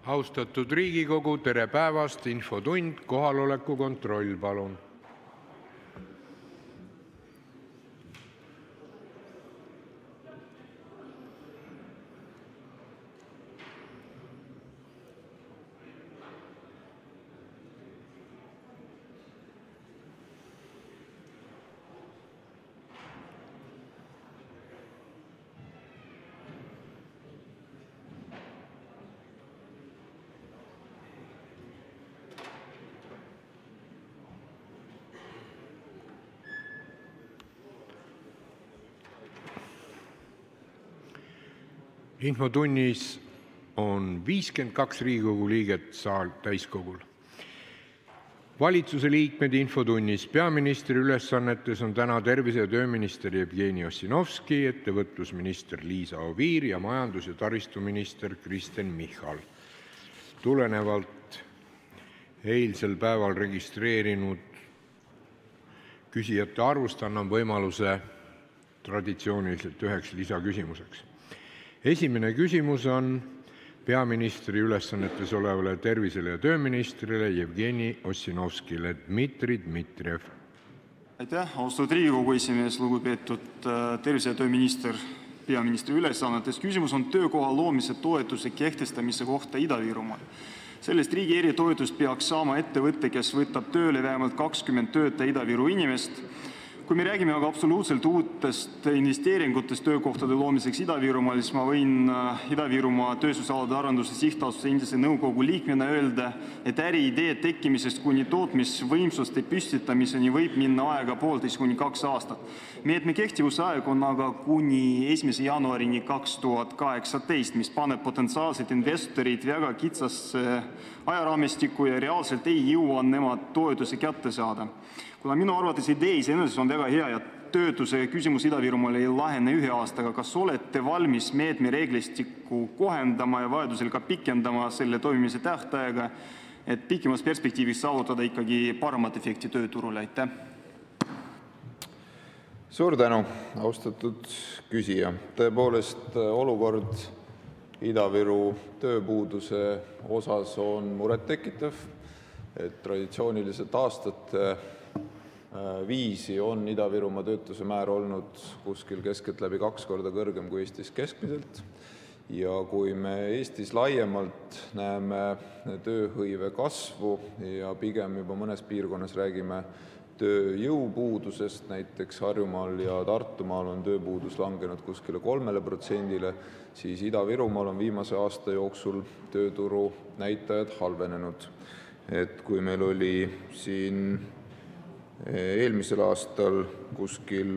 Austatud Riigikogu, tere päevast! Infotund, kohaloleku kontroll, palun. Infotunnis on 52 Riigikogu liiget täiskogul. Valitsuse liikmed infotunnis. Peaministri ülesannetes on täna tervise- ja tööminister Jevgeni Ossinovski, ettevõtlusminister Liisa Oviir ja majandus- ja taristuminister Kristen Michal. Tulenevalt eilsel päeval registreerinud küsijate arvust annan võimaluse traditsiooniliselt üheks lisaküsimuseks. Esimene küsimus on peaministri ülesannetes olevale tervisele ja tööministrile Jevgeni Ossinovskile. Dmitri Dmitrijev. Aitäh, austatud Riigikogu esimees, lugupeetud tervise- ja tööminister peaministri ülesannetes. Küsimus on töökoha loomise toetuse kehtestamise kohta Ida-Virumaal. Sellest riigi eritoetust peaks saama ettevõtte, kes võtab tööle vähemalt 20 tööta Ida-Viru inimest. Kui me räägime aga absoluutselt uutest investeeringutest töökohtade loomiseks Ida-Virumaal, siis ma võin Ida-Virumaa tööstusalade arenduse sihtasutuse endise nõukogu liikmena öelda, et äriidee tekkimisest kuni tootmisvõimsuste püstitamiseni võib minna aega 1,5 kuni 2 aastat. Meetme kehtivusaeg on aga kuni 1. jaanuarini 2018, mis paneb potentsiaalsed investorid väga kitsasse ajaraamistikku ja reaalselt ei jõua nemad toetuse kätte saada. Kuna minu arvates idee iseenesest on väga hea ja töötuse küsimus Ida-Virumaal ei lahene 1 aastaga, kas olete valmis meetme reeglistikku kohendama ja vajadusel ka pikendama selle toimimise tähtaega, et pikemas perspektiivis saavutada ikkagi paremat efekti tööturule? Aitäh! Suur tänu, austatud küsija. Tõepoolest, olukord Ida-Viru tööpuuduse osas on muret tekitav, et traditsiooniliselt aastate viisi on Ida-Virumaa töötuse määr olnud kuskil keskeltläbi 2 korda kõrgem kui Eestis keskmiselt. Ja kui me Eestis laiemalt näeme tööhõive kasvu ja pigem juba mõnes piirkonnas räägime tööjõupuudusest, näiteks Harjumaal ja Tartumaal on tööpuudus langenud kuskile 3%, siis Ida-Virumaal on viimase aasta jooksul tööturu näitajad halvenenud. Et kui meil oli siin eelmisel aastal kuskil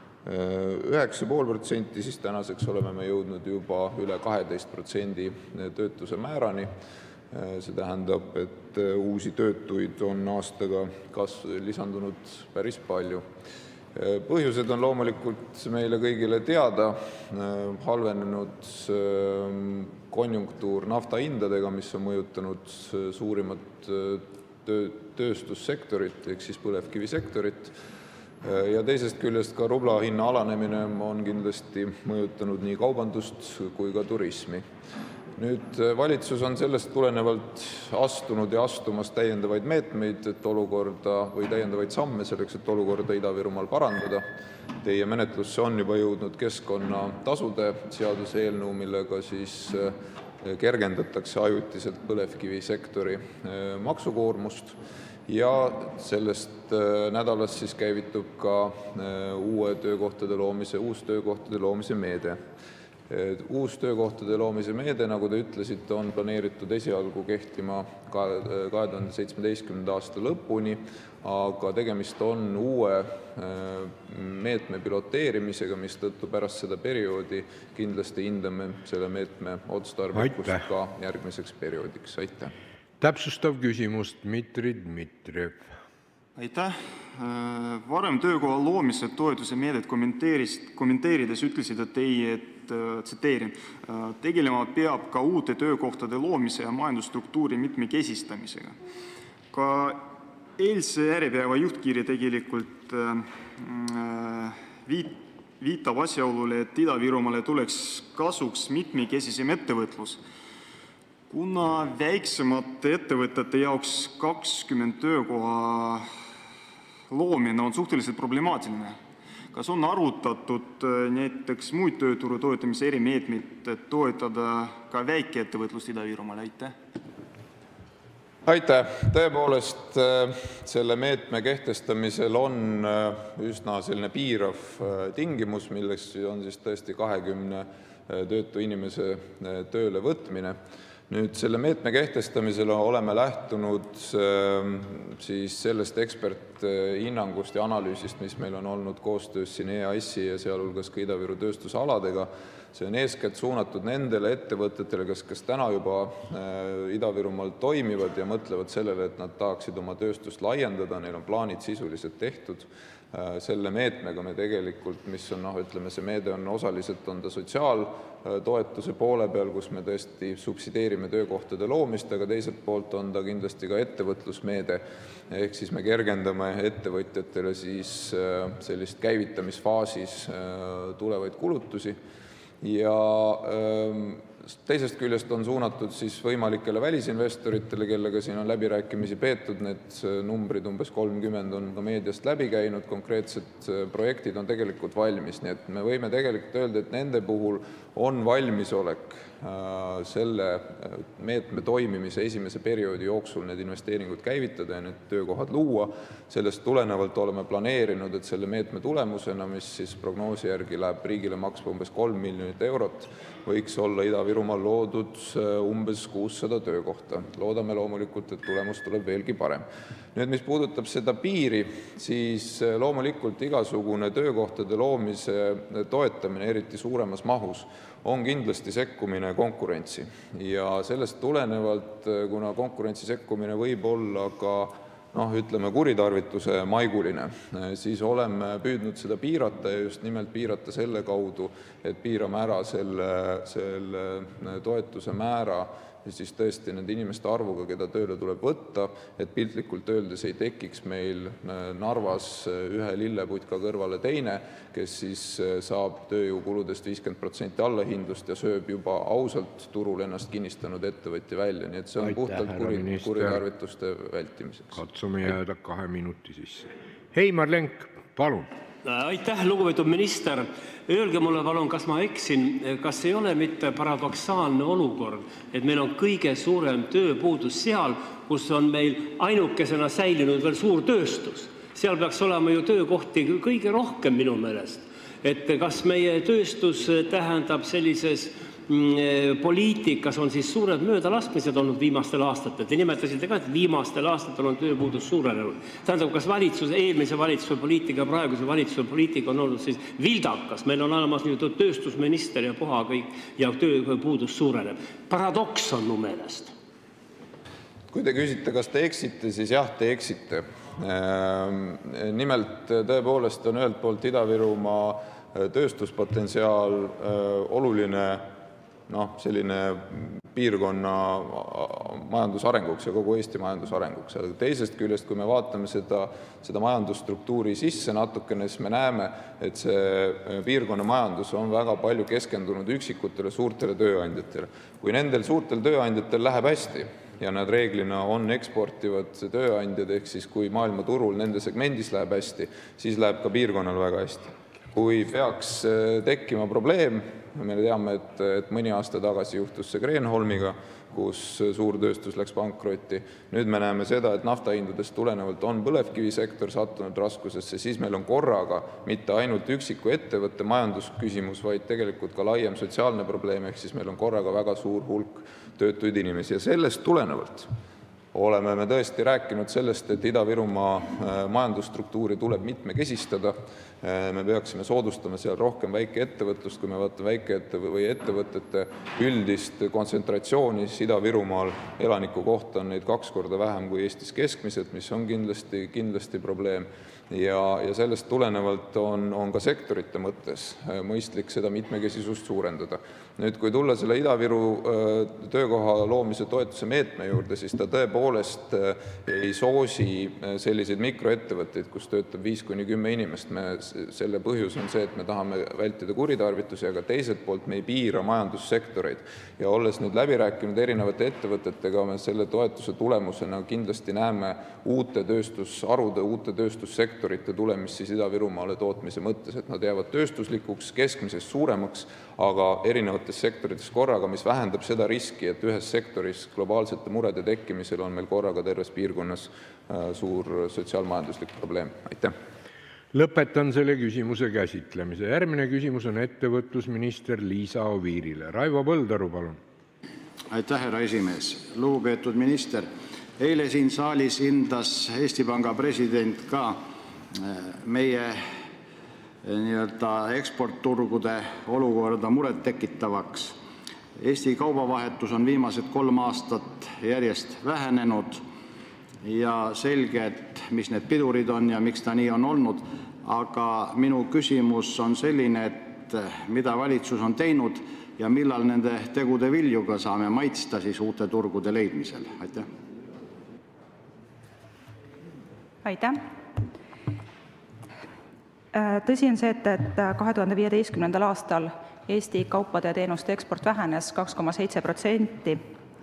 9,5%, siis tänaseks oleme me jõudnud juba üle 12% töötuse määrani. See tähendab, et uusi töötuid on aastaga lisandunud päris palju. Põhjused on loomulikult meile kõigile teada. Halvenenud konjunktuur naftahindadega, mis on mõjutanud suurimat tööstussektorit ehk siis põlevkivisektorit. Ja teisest küljest ka rubla hinna alanemine on kindlasti mõjutanud nii kaubandust kui ka turismi. Nüüd valitsus on sellest tulenevalt astunud ja astumas täiendavaid meetmeid, et olukorda või täiendavaid samme selleks, et olukorda Ida-Virumaal parandada. Teie menetlusse on juba jõudnud keskkonnatasude seaduse eelnõu, millega siis kergendatakse ajutiselt põlevkivisektori maksukoormust ja sellest nädalast siis käivitub ka uus töökohtade loomise meede. Uus töökohtade loomise meede, nagu te ütlesite, on planeeritud esialgu kehtima 2017. aasta lõpuni, aga tegemist on uue meetme piloteerimisega, mistõttu pärast seda perioodi kindlasti hindame selle meetme otstarbekust ka järgmiseks perioodiks. Aitäh! Täpsustav küsimus, Dmitri Dmitrijev. Aitäh! Varem töökoha loomise toetuse meedet kommenteerides ütlesite teie, et tsiteerin, tegelema peab ka uute töökohtade loomise ja majandusstruktuuri mitmekesistamisega. Ka eilse Äripäeva juhtkiri tegelikult viitab asjaolule, et Ida-Virumaale tuleks kasuks mitmekesisem ettevõtlus. Kuna väiksemate ettevõtete jaoks 20 töökoha loomine on suhteliselt problemaatiline, kas on arutatud näiteks muid tööturu toetamise erimeetmeid, et toetada ka väikeettevõtlust Ida-Virumaal? Aitäh! Tõepoolest, selle meetme kehtestamisel on üsna selline piirav tingimus, milleks on siis tõesti 20 töötu inimese tööle võtmine. Nüüd selle meetme kehtestamisel oleme lähtunud siis sellest eksperthinnangust ja analüüsist, mis meil on olnud koostöös siin EAS-i ja sealhulgas ka Ida-Viru tööstusaladega. See on eeskätt suunatud nendele ettevõtetele, kes täna juba Ida-Virumaal toimivad ja mõtlevad sellele, et nad tahaksid oma tööstust laiendada, neil on plaanid sisuliselt tehtud. Selle meetmega me tegelikult, mis on, ütleme, see meede on osaliselt on ta sotsiaaltoetuse poole peal, kus me tõesti subsideerime töökohtade loomist, aga teiselt poolt on ta kindlasti ka ettevõtlusmeede, ehk siis me kergendame ettevõtjatele siis sellist käivitamisfaasis tulevaid kulutusi ja teisest küljest on suunatud siis võimalikele välisinvestoritele, kellega siin on läbirääkimisi peetud, need numbrid umbes 30 on ka meediast läbi käinud, konkreetsed projektid on tegelikult valmis, nii et me võime tegelikult öelda, et nende puhul on valmisolek selle meetme toimimise esimese perioodi jooksul need investeeringud käivitada ja need töökohad luua. Sellest tulenevalt oleme planeerinud, et selle meetme tulemusena, mis siis prognoosi järgi läheb riigile maksma umbes 3 miljonit eurot, võiks olla Ida-Virumaal loodud umbes 600 töökohta. Loodame loomulikult, et tulemus tuleb veelgi parem. Nüüd, mis puudutab seda piiri, siis loomulikult igasugune töökohtade loomise toetamine, eriti suuremas mahus, on kindlasti sekkumine konkurentsi. Ja sellest tulenevalt, kuna konkurentsi sekkumine võib olla ka ütleme, kuritarvituse maiguline, siis oleme püüdnud seda piirata ja just nimelt piirata selle kaudu, et piirame ära selle toetuse määra ja siis tõesti nende inimeste arvuga, keda tööle tuleb võtta, et piltlikult öeldes ei tekiks meil Narvas ühe lilleputka kõrvale teine, kes siis saab tööjõukuludest 50% allahindlust ja sööb juba ausalt turul ennast kinnistanud ettevõtja välja. Nii et see on puhtalt kuritarvituste vältimiseks. Katsume jääda 2 minuti sisse. Heimar Lenk, palun! Aitäh, lugupeetud minister! Öelge mulle palun, kas ma eksin, kas ei ole mitte paradoksaalne olukord, et meil on kõige suurem tööpuudus seal, kus on meil ainukesena säilinud veel suur tööstus. Seal peaks olema ju töökohti kõige rohkem minu meelest. Et kas meie tööstus tähendab sellises poliitikas on siis suured möödalaskmised olnud viimastel aastatel. Te nimetasite ka, et viimastel aastatel on tööpuudus suurenenud. Tähendab, kas eelmise valitsuse poliitika, praeguse valitsuse poliitika on olnud siis vildakas? Meil on olemas nüüd tööstusminister ja puha kõik ja tööpuudus suureneb. Paradoks on mu meelest. Kui te küsite, kas te eksite, siis jah, te eksite. Nimelt tõepoolest on ühelt poolt Ida-Virumaa tööstuspotentsiaal oluline selline piirkonna majandusarenguks ja kogu Eesti majandusarenguks. Teisest küljest, kui me vaatame seda majandusstruktuuri sisse natukene, siis me näeme, et see piirkonna majandus on väga palju keskendunud üksikutele suurtele tööandjatele. Kui nendel suurtel tööandjatel läheb hästi ja nad reeglina on eksportivad tööandjad, ehk siis kui maailmaturul nende segmendis läheb hästi, siis läheb ka piirkonnal väga hästi. Kui peaks tekkima probleem, me teame, et mõni aasta tagasi juhtus see Kreenholmiga, kus suurtööstus läks pankrotti. Nüüd me näeme seda, et naftahindadest tulenevalt on põlevkivisektor sattunud raskusesse, siis meil on korraga mitte ainult üksiku ettevõtte majandusküsimus, vaid tegelikult ka laiem sotsiaalne probleem, ehk siis meil on korraga väga suur hulk töötuid inimesi. Ja sellest tulenevalt oleme me tõesti rääkinud sellest, et Ida-Virumaa majandusstruktuuri tuleb mitmekesistada. Me peaksime soodustama seal rohkem väikeettevõtlust, kui me vaatame ettevõtete üldist kontsentratsiooni, siis Ida-Virumaal elaniku kohta on neid 2 korda vähem kui Eestis keskmiselt, mis on kindlasti probleem. Ja sellest tulenevalt on ka sektorite mõttes mõistlik seda mitmekesisust suurendada. Nüüd, kui tulla selle Ida-Viru töökoha loomise toetuse meetme juurde, siis ta tõepoolest tõepoolest ei soosi selliseid mikroettevõtteid, kus töötab 5–10 inimest. Selle põhjus on see, et me tahame vältida kuritarvitusi, aga teiselt poolt me ei piira majandussektoreid. Ja olles nüüd läbi rääkinud erinevate ettevõtetega, me selle toetuse tulemusena kindlasti näeme uute tööstusharude, uute tööstussektorite tulemist siis Ida-Virumaale tootmise mõttes, et nad jäävad tööstuslikuks, keskmisest suuremaks, aga erinevates sektorites korraga, mis vähendab seda riski, et ühes sektoris globaalsete murede tekkimisel on meil korraga terves piirkonnas suur sotsiaalmajanduslik probleem. Aitäh! Lõpetan selle küsimuse käsitlemise. Järgmine küsimus on ettevõtlusminister Liisa Oviirile. Raivo Põldaru, palun. Aitäh, härra esimees. Lugupeetud minister, eile siin saalis hindas Eesti Panga president ka meie eksportturgude olukorda muret tekitavaks. Eesti kaubavahetus on viimased 3 aastat järjest vähenenud ja selge, et mis need pidurid on ja miks ta nii on olnud, aga minu küsimus on selline, et mida valitsus on teinud ja millal nende tegude viljuga saame maitsta siis uute turgude leidmisel? Aitäh! Aitäh! Tõsi on see, et 2015. aastal Eesti kaupade ja teenuste eksport vähenes 2,7%.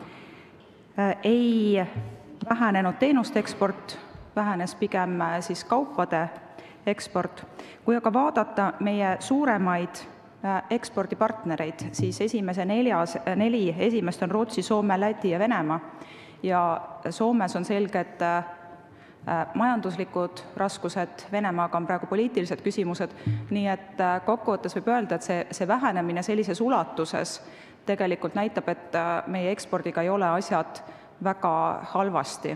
Ei vähenenud teenuste eksport, vähenes pigem siis kaupade eksport. Kui aga vaadata meie suuremaid ekspordipartnereid, siis neli esimest on Rootsi, Soome, Läti ja Venemaa. Ja Soomes on selge, et majanduslikud raskused, Venemaaga on praegu poliitilised küsimused, nii et kokkuvõttes võib öelda, et see vähenemine sellises ulatuses tegelikult näitab, et meie ekspordiga ei ole asjad väga halvasti.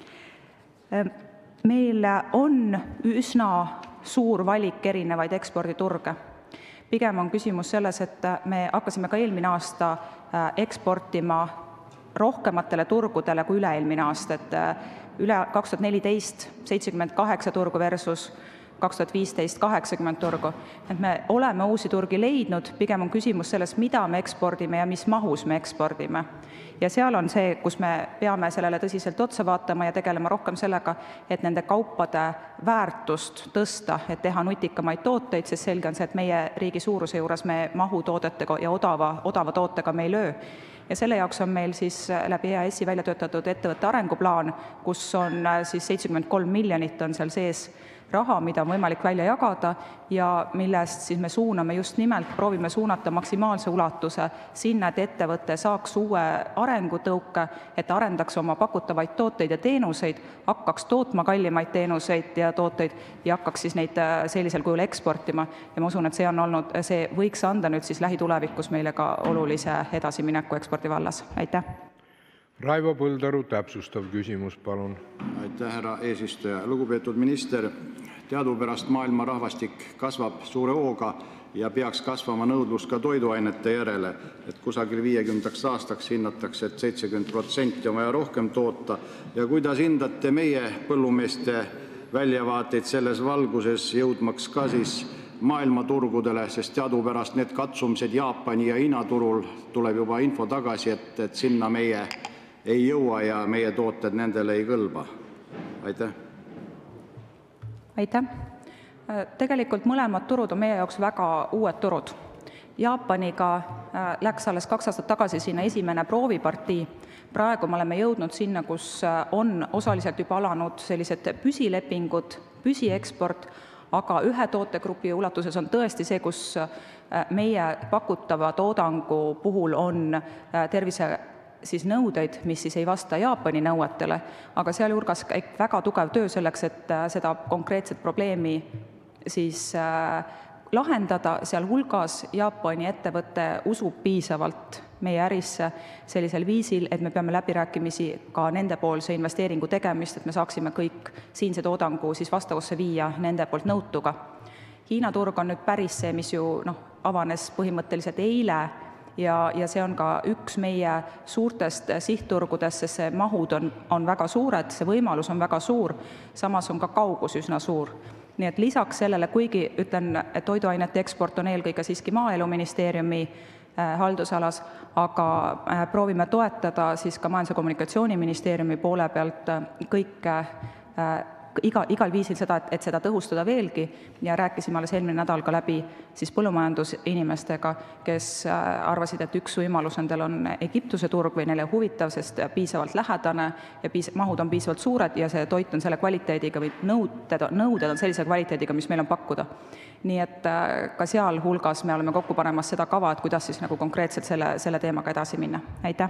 Meil on üsna suur valik erinevaid eksporditurge. Pigem on küsimus selles, et me hakkasime ka eelmine aasta eksportima rohkematele turgudele kui üle-eelmine aasta, et üle 2014 78 turgu versus 2015 80 turgu. Et me oleme uusi turgi leidnud, pigem on küsimus selles, mida me ekspordime ja mis mahus me ekspordime. Ja seal on see, kus me peame sellele tõsiselt otsa vaatama ja tegelema rohkem sellega, et nende kaupade väärtust tõsta, et teha nutikamaid tooteid, sest selge on see, et meie riigi suuruse juures me mahutoodetega ja odava tootega me ei löö. Ja selle jaoks on meil siis läbi EAS-i välja töötatud ettevõtte arenguplaan, kus on siis 73 miljonit on seal sees raha, mida on võimalik välja jagada ja millest siis me suuname just nimelt, proovime suunata maksimaalse ulatuse sinna, et ettevõte saaks uue arengutõuke, et arendaks oma pakutavaid tooteid ja teenuseid, hakkaks tootma kallimaid teenuseid ja tooteid ja hakkaks siis neid sellisel kujul eksportima. Ja ma usun, et see võiks anda nüüd siis lähitulevikus meile ka olulise edasimineku ekspordi vallas. Aitäh! Raivo Põldaru, täpsustav küsimus, palun. Aitäh, härra eesistuja. Lugupeetud minister, teadupärast maailma rahvastik kasvab suure hooga ja peaks kasvama nõudlus ka toiduainete järele, et kusagil 50 aastaks hinnatakse, et 70% on vaja rohkem toota. Ja kuidas hindate meie põllumeeste väljavaateid selles valguses jõudmaks ka siis maailmaturgudele, sest teadupärast need katsumised Jaapani ja Hiina turul tuleb juba info tagasi, et sinna meie ei jõua ja meie tooted nendele ei kõlba. Aitäh! Aitäh! Tegelikult mõlemad turud on meie jaoks väga uued turud. Jaapaniga läks alles 2 aastat tagasi sinna esimene proovipartii. Praegu me oleme jõudnud sinna, kus on osaliselt juba alanud sellised püsilepingud, püsieksport, aga ühe tootegrupi ulatuses on tõesti see, kus meie pakutava toodangu puhul on tervise siis nõudeid, mis siis ei vasta Jaapani nõuetele, aga sealhulgas käib väga tugev töö selleks, et seda konkreetset probleemi siis lahendada, sealhulgas Jaapani ettevõte usub piisavalt meie ärisse sellisel viisil, et me peame läbirääkimisi ka nendepoolse investeeringu tegemist, et me saaksime kõik siinse toodangu siis vastavusse viia nende poolt nõutuga. Hiina turg on nüüd päris see, mis ju avanes põhimõtteliselt eile ja see on ka üks meie suurtest sihtturgudest, sest see mahud on väga suured, see võimalus on väga suur, samas on ka kaugus üsna suur. Nii et lisaks sellele, kuigi ütlen, et toiduainete eksport on eelkõige siiski Maaeluministeeriumi haldusalas, aga proovime toetada siis ka Majandus- ja Kommunikatsiooniministeeriumi poole pealt kõike igal viisil seda, et seda tõhustada veelgi ja rääkisime alles eelmine nädal ka läbi siis põllumajandusinimestega, kes arvasid, et üks võimalus nendel on Egiptuse turg või neile huvitav, sest piisavalt lähedane ja mahud on piisavalt suured ja see toit on selle kvaliteediga või nõuded on sellise kvaliteediga, mis meil on pakkuda. Nii et ka seal hulgas me oleme kokku panemas seda kava, et kuidas siis nagu konkreetselt selle teemaga edasi minna. Aitäh!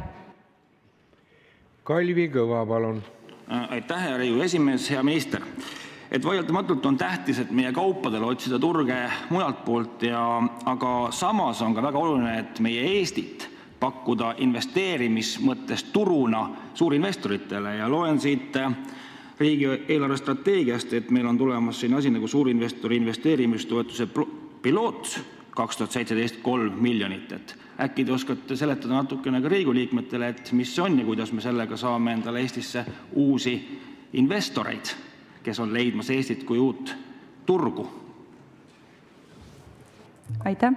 Kalvi Kõva, palun! Aitäh, hea Riigikogu esimees, hea minister. Et vaieldamatult on tähtis, et meie kaupadele otsida turge mujalt poolt, aga samas on ka väga oluline, et meie Eestit pakkuda investeerimismõttes turuna suurinvestoritele ja loen siit riigi eelarvestrateegiast, et meil on tulemas siin asi nagu suurinvestori investeerimistoetuse piloot 2017 3 miljonit, et äkki te oskate seletada natukene ka Riigikogu liikmetele, et mis see on ja kuidas me sellega saame endale Eestisse uusi investoreid, kes on leidmas Eestit kui uut turgu? Aitäh!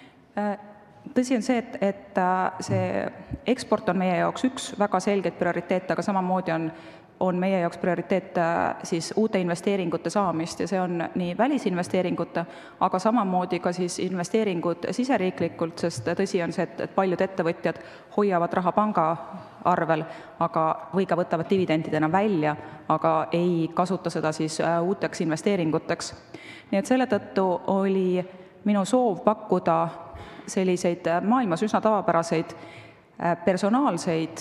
Tõsi on see, et see eksport on meie jaoks üks väga selgeid prioriteete, aga samamoodi on meie jaoks prioriteet siis uute investeeringute saamist ja see on nii välisinvesteeringute, aga samamoodi ka siis investeeringud siseriiklikult, sest tõsi on see, et paljud ettevõtjad hoiavad raha panga arvel, või ka võtavad dividendidena välja, aga ei kasuta seda siis uuteks investeeringuteks. Nii et selle tõttu oli minu soov pakkuda selliseid maailmas üsna tavapäraseid personaalseid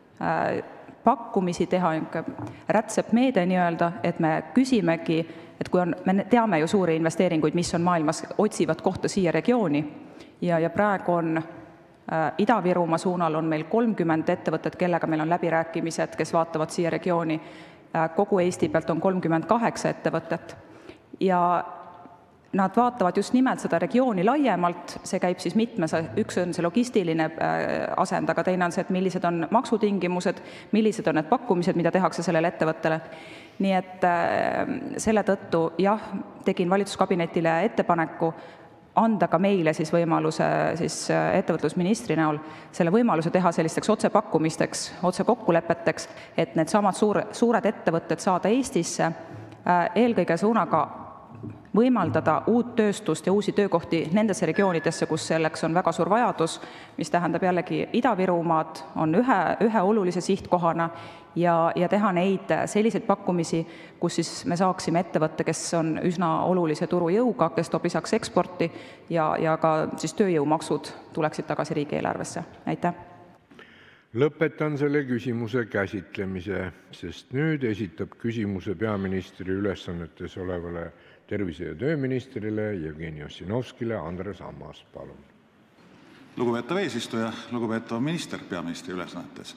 pakkumisi teha, rätsepmeede nii-öelda, et me küsimegi, et me teame ju suuri investeeringuid, mis on maailmas, otsivad kohta siia regiooni ja praegu on Ida-Virumaa suunal on meil 30 ettevõtet, kellega meil on läbirääkimised, kes vaatavad siia regiooni. Kogu Eesti pealt on 38 ettevõtet ja nad vaatavad just nimelt seda regiooni laiemalt, see käib siis mitmes, üks on see logistiline asend, aga teine on see, et millised on maksutingimused, millised on need pakkumised, mida tehakse sellele ettevõttele. Nii et selle tõttu jah, tegin valitsuskabinetile ettepaneku anda ka meile siis võimaluse siis ettevõtlusministri näol selle võimaluse teha sellisteks otsepakkumisteks, otsekokkulepeteks, et need samad suured ettevõtted saada Eestisse eelkõige suunaga võimaldada uut tööstust ja uusi töökohti nendesse regioonidesse, kus selleks on väga suur vajadus, mis tähendab jällegi Ida-Virumaad on ühe olulise sihtkohana ja teha neid selliseid pakkumisi, kus siis me saaksime ettevõtte, kes on üsna olulise turujõuga, kes toob lisaks eksporti ja ka siis tööjõumaksud tuleksid tagasi riigieelarvesse. Aitäh! Lõpetan selle küsimuse käsitlemise, sest nüüd esitab küsimuse peaministri ülesannetes olevale tervise- ja tööministrile Jevgeni Ossinovskile Andres Ammas, palun. Lugupeetav eesistuja, lugupeetav minister peaministri ülesannetes.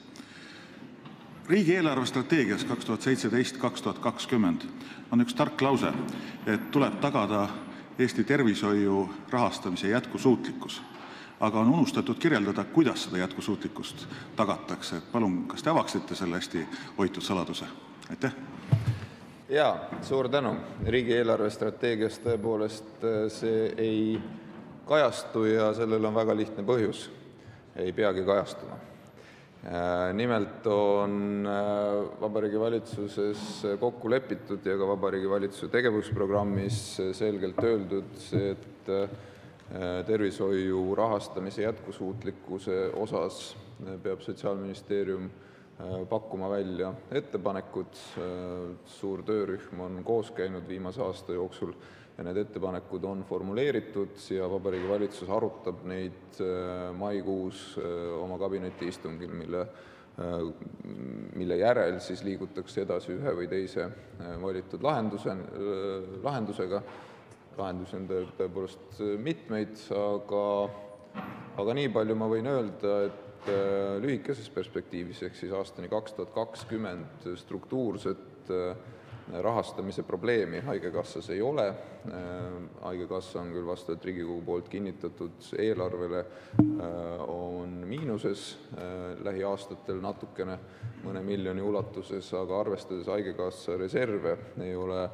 Riigi eelarvestrateegias 2017-2020 on üks tark lause, et tuleb tagada Eesti tervishoiu rahastamise jätkusuutlikkus. Aga on unustatud kirjeldada, kuidas seda jätkusuutlikkust tagatakse. Palun, kas te avaksite selle hästi hoitud saladuse? Aitäh! Jaa, suur tänu. Riigi eelarvestrateegias tõepoolest see ei kajastu ja sellel on väga lihtne põhjus. Ei peagi kajastuma. Nimelt on Vabariigi Valitsuses kokku lepitud ja ka Vabariigi Valitsuse tegevusprogrammis selgelt öeldud, et tervishoiu rahastamise jätkusuutlikkuse osas peab Sotsiaalministeerium pakkuma välja ettepanekud. Suur töörühm on koos käinud viimase aasta jooksul ja need ettepanekud on formuleeritud ja Vabariigi Valitsus arutab neid maikuus oma kabineti istungil, mille järel siis liigutakse edasi ühe või teise valitud lahendusega. Lahendusi on tõepoolest mitmeid, aga nii palju ma võin öelda, et lühikeses perspektiivis ehk siis aastani 2020 struktuurset rahastamise probleemi haigekassas ei ole. Haigekassa on küll vastavalt Riigikogu poolt kinnitatud eelarvele on miinuses lähiaastatel natukene mõne miljoni ulatuses, aga arvestades haigekassa reserve ei ole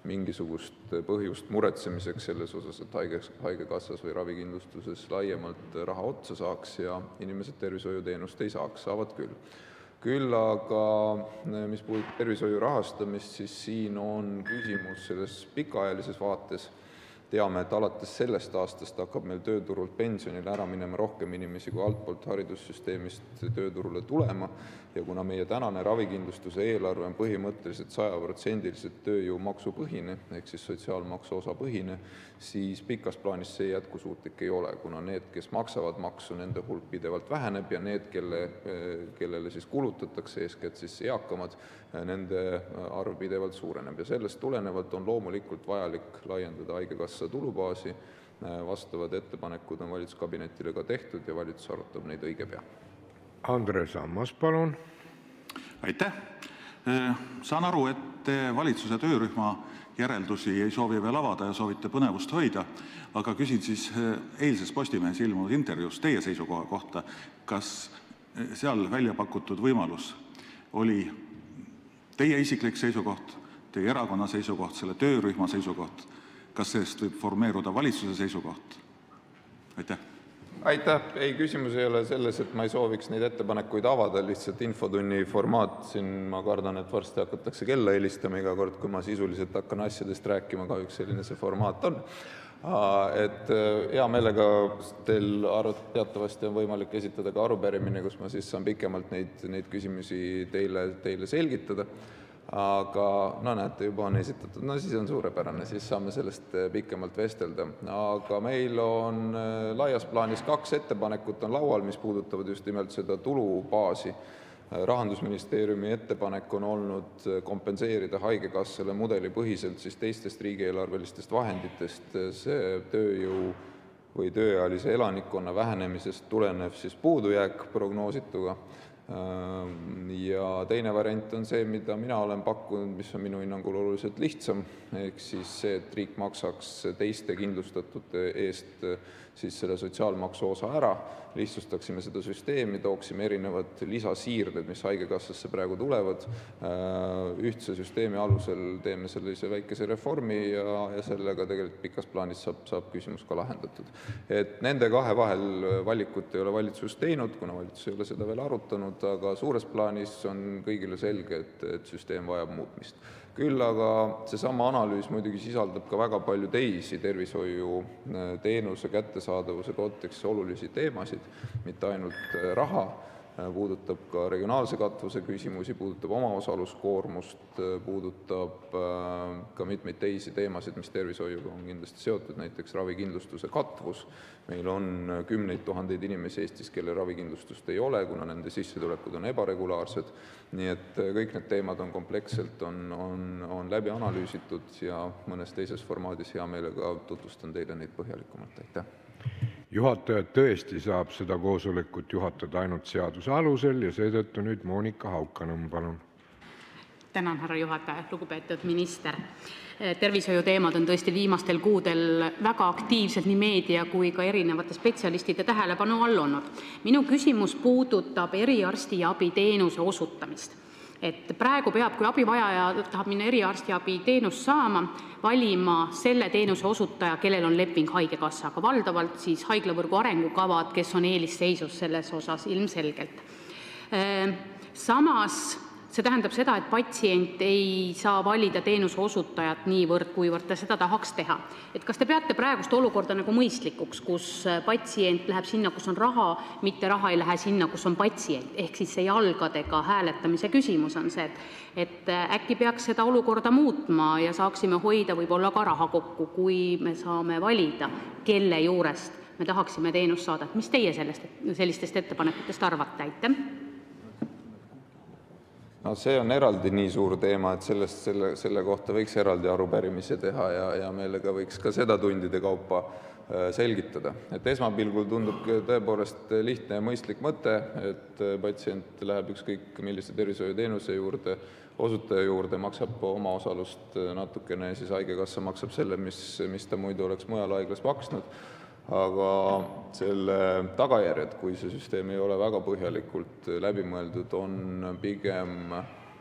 mingisugust põhjust muretsemiseks selles osas, et haigekassas või ravikindlustuses laiemalt raha otsa saaks ja inimesed tervishoiuteenust ei saaks, saavad küll. Küll aga, mis puudutab tervishoiu rahastamist, siis siin on küsimus selles pikaajalises vaates. Teame, et alates sellest aastast hakkab meil tööturult pensionile ära minema rohkem inimesi kui altpoolt haridussüsteemist tööturule tulema ja kuna meie tänane ravikindlustuse eelarve on põhimõtteliselt 100% tööjõumaksupõhine ehk siis sotsiaalmaksu osapõhine, siis pikas plaanis see jätkusuutlik ei ole, kuna need, kes maksavad maksu, nende hulk pidevalt väheneb ja need, kellele siis kulutatakse, eeskätt siis eakamad, nende arv pidevalt suureneb ja sellest tulenevalt on loomulikult vajalik laiendada haigekassa tulubaasi. Vastavad ettepanekud on valitsuskabinetile ka tehtud ja valitsus arutab neid õige pea. Andres Ammas, palun. Aitäh. Saan aru, et valitsuse töörühma järeldusi ei soovi veel avada ja soovite põnevust hoida, aga küsin siis eilses Postimehes ilmunud intervjuus teie seisukoha kohta, kas seal välja pakutud võimalus oli teie isiklik seisukoht, teie erakonna seisukoht, selle töörühma seisukoht, kas sellest võib formeeruda valitsuse seisukoht? Aitäh. Aitäh. Ei, küsimus ei ole selles, et ma ei sooviks neid ettepanekuid avada, lihtsalt infotunni formaat siin, ma kardan, et varsti hakatakse kella helistama iga kord, kui ma sisuliselt hakkan asjadest rääkima, kahjuks selline see formaat on. Et hea meelega teil teatavasti on võimalik esitada ka arupärimine, kus ma siis saan pikemalt neid küsimusi teile selgitada. Aga no näete, juba on esitatud, no siis on suurepärane, siis saame sellest pikemalt vestelda. Aga meil on laias plaanis 2 ettepanekut on laual, mis puudutavad just nimelt seda tulubaasi. Rahandusministeeriumi ettepanek on olnud kompenseerida haigekassale mudelipõhiselt siis teistest riigieelarvelistest vahenditest see tööjõu või tööealise elanikkonna vähenemisest tulenev siis puudujääk prognoosituga. Ja teine variant on see, mida mina olen pakkunud, mis on minu hinnangul oluliselt lihtsam, ehk siis see, et riik maksaks teiste kindlustatute eest siis selle sotsiaalmaksu osa ära, lihtsustaksime seda süsteemi, tooksime erinevad lisasiirded, mis haigekassasse praegu tulevad, ühtse süsteemi alusel teeme sellise väikese reformi ja sellega tegelikult pikas plaanis saab küsimus ka lahendatud. Et nende 2 vahel valikut ei ole valitsus teinud, kuna valitsus ei ole seda veel arutanud, aga suures plaanis on kõigile selge, et süsteem vajab muutmist. Küll aga seesama analüüs muidugi sisaldab ka väga palju teisi tervishoiu teenuse kättesaadavuse kontekstis olulisi teemasid, mitte ainult raha, puudutab ka regionaalse katvuse küsimusi, puudutab omaosaluskoormust, puudutab ka mitmeid teisi teemasid, mis tervishoiuga on kindlasti seotud, näiteks ravikindlustuse katvus. Meil on 10 000 inimesi Eestis, kelle ravikindlustust ei ole, kuna nende sissetulekud on ebaregulaarsed. Nii et kõik need teemad on kompleksselt on läbi analüüsitud ja mõnes teises formaadis hea meelega tutvustan teile neid põhjalikumalt. Aitäh. Juhataja tõesti saab seda koosolekut juhatada ainult seaduse alusel ja seetõttu nüüd Monika Haukanõmm, palun. Tänan, härra juhataja, lugupeetud minister. Tervishoiu teemad on tõesti viimastel kuudel väga aktiivselt nii meedia kui ka erinevate spetsialistide tähelepanu all olnud. Minu küsimus puudutab eriarstiabi teenuse osutamist. Et praegu peab, kui abivajaja tahab minna eriarstiabi teenust saama, valima selle teenuse osutaja, kellel on leping haigekassaga, valdavalt siis haiglavõrgu arengukavad, kes on eelisseisus selles osas ilmselgelt. Samas see tähendab seda, et patsient ei saa valida teenuse osutajat niivõrd, kuivõrd ta seda tahaks teha. Et kas te peate praegust olukorda nagu mõistlikuks, kus patsient läheb sinna, kus on raha, mitte raha ei lähe sinna, kus on patsient, ehk siis see jalgadega hääletamise küsimus on see, et äkki peaks seda olukorda muutma ja saaksime hoida võib-olla ka raha kokku, kui me saame valida, kelle juurest me tahaksime teenust saada. Mis teie sellistest ettepanekutest arvate? Aitäh. No see on eraldi nii suur teema, et selle kohta võiks eraldi arupärimise teha ja meelega võiks ka seda tundide kaupa selgitada. Et esmapilgul tundub tõepoolest lihtne ja mõistlik mõte, et patsient läheb ükskõik millise tervishoiuteenuse juurde, osutaja juurde, maksab oma osalust natukene ja siis haigekassa maksab selle, mis ta muidu oleks mujal haiglas maksnud. Aga selle tagajärjed, kui see süsteem ei ole väga põhjalikult läbimõeldud, on pigem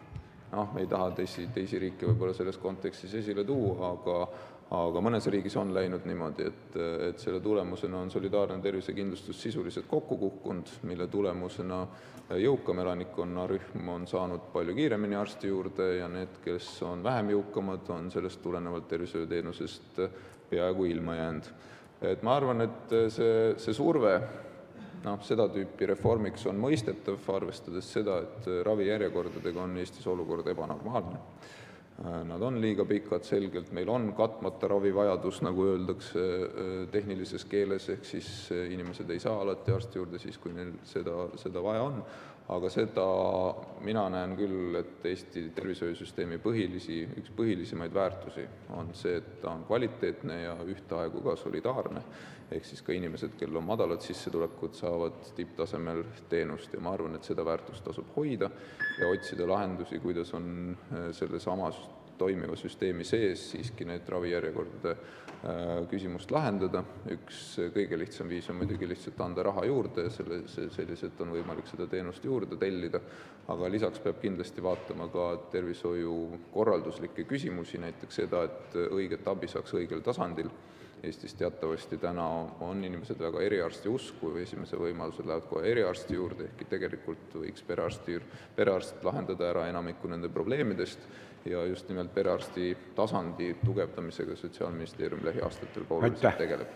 me ei taha teisi riike võib-olla selles kontekstis esile tuua, aga mõnes riigis on läinud niimoodi, et selle tulemusena on solidaarne tervisekindlustus sisuliselt kokku kukkunud, mille tulemusena jõukam elanikkonnarühm on saanud palju kiiremini arsti juurde ja need, kes on vähem jõukamad, on sellest tulenevalt tervishoiuteenusest peaaegu ilma jäänud. Ma arvan, et see surve seda tüüpi reformiks on mõistetav, arvestades seda, et ravijärjekordadega on Eestis olukord ebanormaalne. Nad on liiga pikad selgelt, meil on katmata ravivajadus, nagu öeldakse tehnilises keeles, ehk siis inimesed ei saa alati arsti juurde siis, kui neil seda vaja on. Aga seda mina näen küll, et Eesti tervishoiusüsteemi üks põhilisemaid väärtusi on see, et ta on kvaliteetne ja ühtaegu ka solidaarne. Ehk siis ka inimesed, kel on madalad sissetulekud, saavad tipptasemel teenust ja ma arvan, et seda väärtust tasub hoida ja otsida lahendusi, kuidas on selle sama toimiva süsteemi sees siiski need ravijärjekordade küsimust lahendada. Üks kõige lihtsam viis on muidugi lihtsalt anda raha juurde ja selliselt on võimalik seda teenust juurde tellida, aga lisaks peab kindlasti vaatama ka tervishoiu korralduslikke küsimusi, näiteks seda, et õiget abi saaks õigel tasandil. Eestis teatavasti täna on inimesed väga eriarsti usku, esimese võimalusel lähevad kohe eriarsti juurde, ehkki tegelikult võiks perearst lahendada ära enamiku nende probleemidest ja just nimelt perearsti tasandi tugevdamisega Sotsiaalministeerium lähiaastatel oluliselt tegeleb.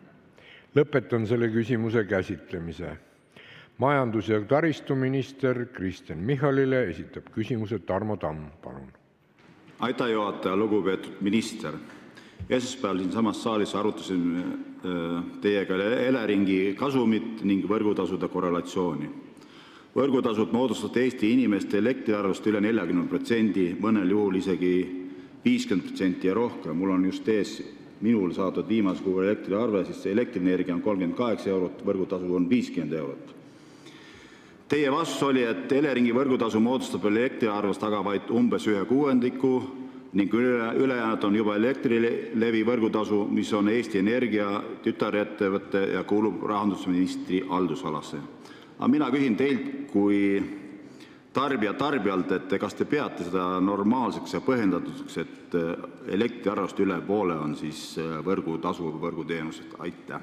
Lõpetan selle küsimuse käsitlemise. Majandus- ja taristuminister Kristen Michalile esitab küsimuse Tarmo Tamm, palun. Aitäh juhataja, lugupeetud minister. Esmaspäeval siinsamas saalis arutasime teiega Eleringi kasumit ning võrgutasude korrelatsiooni. Võrgutasud moodustavad Eesti inimeste elektriarvest üle 40%, mõnel juhul isegi 50% ja rohkem. Mul on just ees minul saadud viimase kuu elektriarve, siis see elektrienergia on 38 eurot, võrgutasu on 50 eurot. Teie vastus oli, et Eleringi võrgutasu moodustab elektriarvest aga vaid umbes 1/6 ning ülejäänud on juba Elektrilevi võrgutasu, mis on Eesti Energia tütarettevõte ja kuulub rahandusministri haldusalasse. Aga mina küsin teilt kui tarbijalt, et kas te peate seda normaalseks ja põhjendatuks, et elektriarvest üle poole on siis võrgutasu võrguteenused? Aitäh!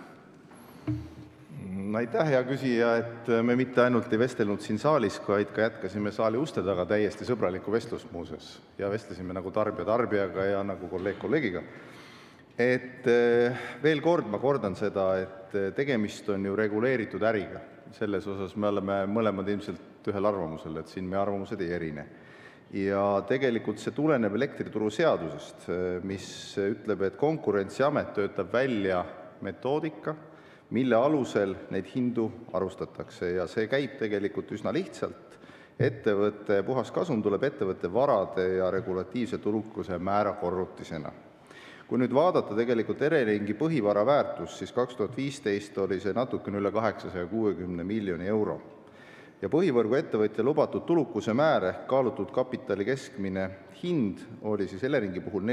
Aitäh, hea küsija, et me mitte ainult ei vestelnud siin saalis, vaid ka jätkasime saali uste taga täiesti sõbralikku vestlust muuses ja vestlesime nagu tarbija tarbijaga ja nagu kolleeg kolleegiga. Et veel kord ma kordan seda, et tegemist on ju reguleeritud äriga. Selles osas me oleme mõlemad ilmselt ühel arvamusel, et siin meie arvamused ei erine. Ja tegelikult see tuleneb elektrituru seadusest, mis ütleb, et Konkurentsiamet töötab välja metoodika, mille alusel neid hindu arvustatakse ja see käib tegelikult üsna lihtsalt. Ettevõtte puhaskasum tuleb ettevõtte varade ja regulatiivse tulukuse määra korrutisena. Kui nüüd vaadata tegelikult Eleringi põhivara väärtus, siis 2015 oli see natukene üle 860 miljoni euro. Ja põhivõrgu ettevõtja lubatud tulukuse määr ehk kaalutud kapitali keskmine hind oli siis Eleringi puhul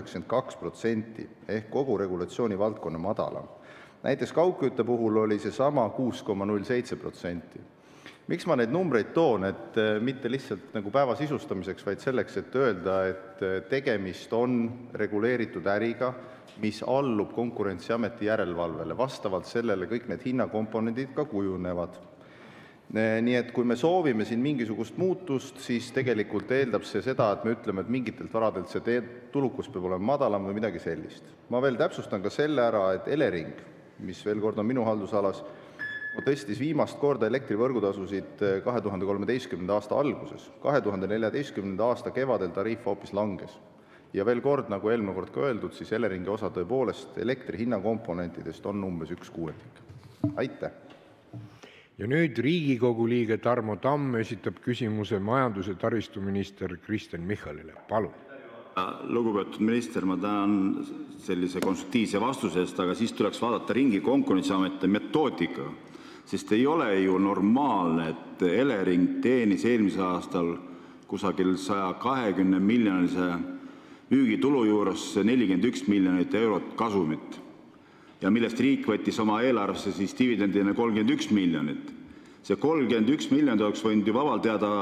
4,92% ehk kogu regulatsiooni valdkonna madalam. Näiteks kaugkütte puhul oli see sama 6,07%. Miks ma neid numbreid toon, et mitte lihtsalt nagu päeva sisustamiseks, vaid selleks, et öelda, et tegemist on reguleeritud äriga, mis allub Konkurentsiameti järelevalvele. Vastavalt sellele kõik need hinnakomponendid ka kujunevad. Nii et kui me soovime siin mingisugust muutust, siis tegelikult eeldab see seda, et me ütleme, et mingitelt varadelt see tulukus peab olema madalam või midagi sellist. Ma veel täpsustan ka selle ära, et Elering, mis veel kord on minu haldusalas, tõstis viimast korda elektrivõrgutasusid 2013. aasta alguses. 2014. aasta kevadel tariif hoopis langes. Ja veel kord, nagu eelmine kord ka öeldud, siis Eleringi osa tõepoolest elektri hinnakomponentidest on umbes 1/6. Aitäh! Ja nüüd Riigikogu liige Tarmo Tamm esitab küsimuse majandus- ja taristuminister Kristen Michalile. Palun! Lugupeetud minister, ma tänan sellise konstruktiivse vastuse eest, aga siis tuleks vaadata ringi Konkurentsiameti metoodika, sest ei ole ju normaalne, et Elering teenis eelmisel aastal kusagil 120 miljonilise müügitulu juures 41 miljonit eurot kasumit ja millest riik võttis oma eelarvesse siis dividendina 31 miljonit. See 31 miljonit oleks võinud ju vabalt jääda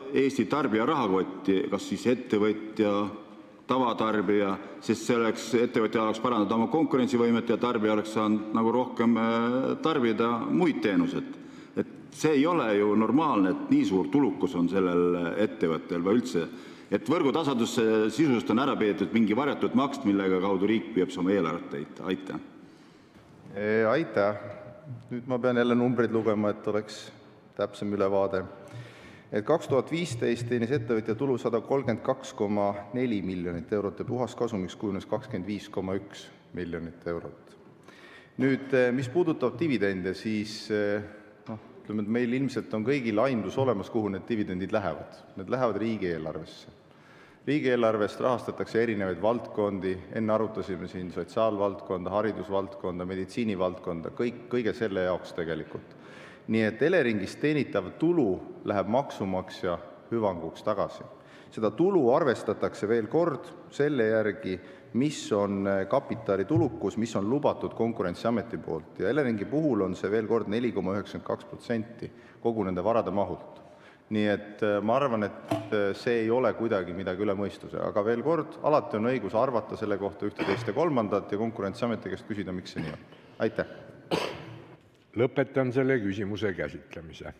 Eesti tarbija rahakotti, kas siis ettevõtja, tavatarbija, sest ettevõtja oleks parandada oma konkurentsivõimet ja tarbija oleks saanud nagu rohkem tarbida muid teenuseid. Et see ei ole ju normaalne, et nii suur tulukus on sellel ettevõttel või üldse, et võrgutasandusse sisust on ära peetud mingi varjatud maks, millega kaudu riik püüab oma eelarvet täita. Aitäh. Aitäh. Nüüd ma pean jälle numbreid lugema, et oleks täpsem ülevaade. Et 2015 teenis ettevõtja tulu 132,4 miljonit eurot ja puhaskasumiks kujunes 25,1 miljonit eurot. Nüüd, mis puudutab dividende, siis ütleme, et meil ilmselt on kõigil aimdus olemas, kuhu need dividendid lähevad. Need lähevad riigieelarvesse. Riigieelarvest rahastatakse erinevaid valdkondi, enne arutasime siin sotsiaalvaldkonda, haridusvaldkonda, meditsiinivaldkonda, kõige selle jaoks tegelikult. Nii et Eleringis teenitav tulu läheb maksumaksja hüvanguks tagasi. Seda tulu arvestatakse veel kord selle järgi, mis on kapitalitulukus, mis on lubatud Konkurentsiameti poolt. Ja Eleringi puhul on see veel kord 4,92% kogu nende varade mahult. Nii et ma arvan, et see ei ole kuidagi midagi üle mõistuse. Aga veel kord, alati on õigus arvata selle kohta ühte, teist ja kolmandat ja Konkurentsiameti käest küsida, miks see nii on. Aitäh! Lõpetan selle küsimuse käsitlemise.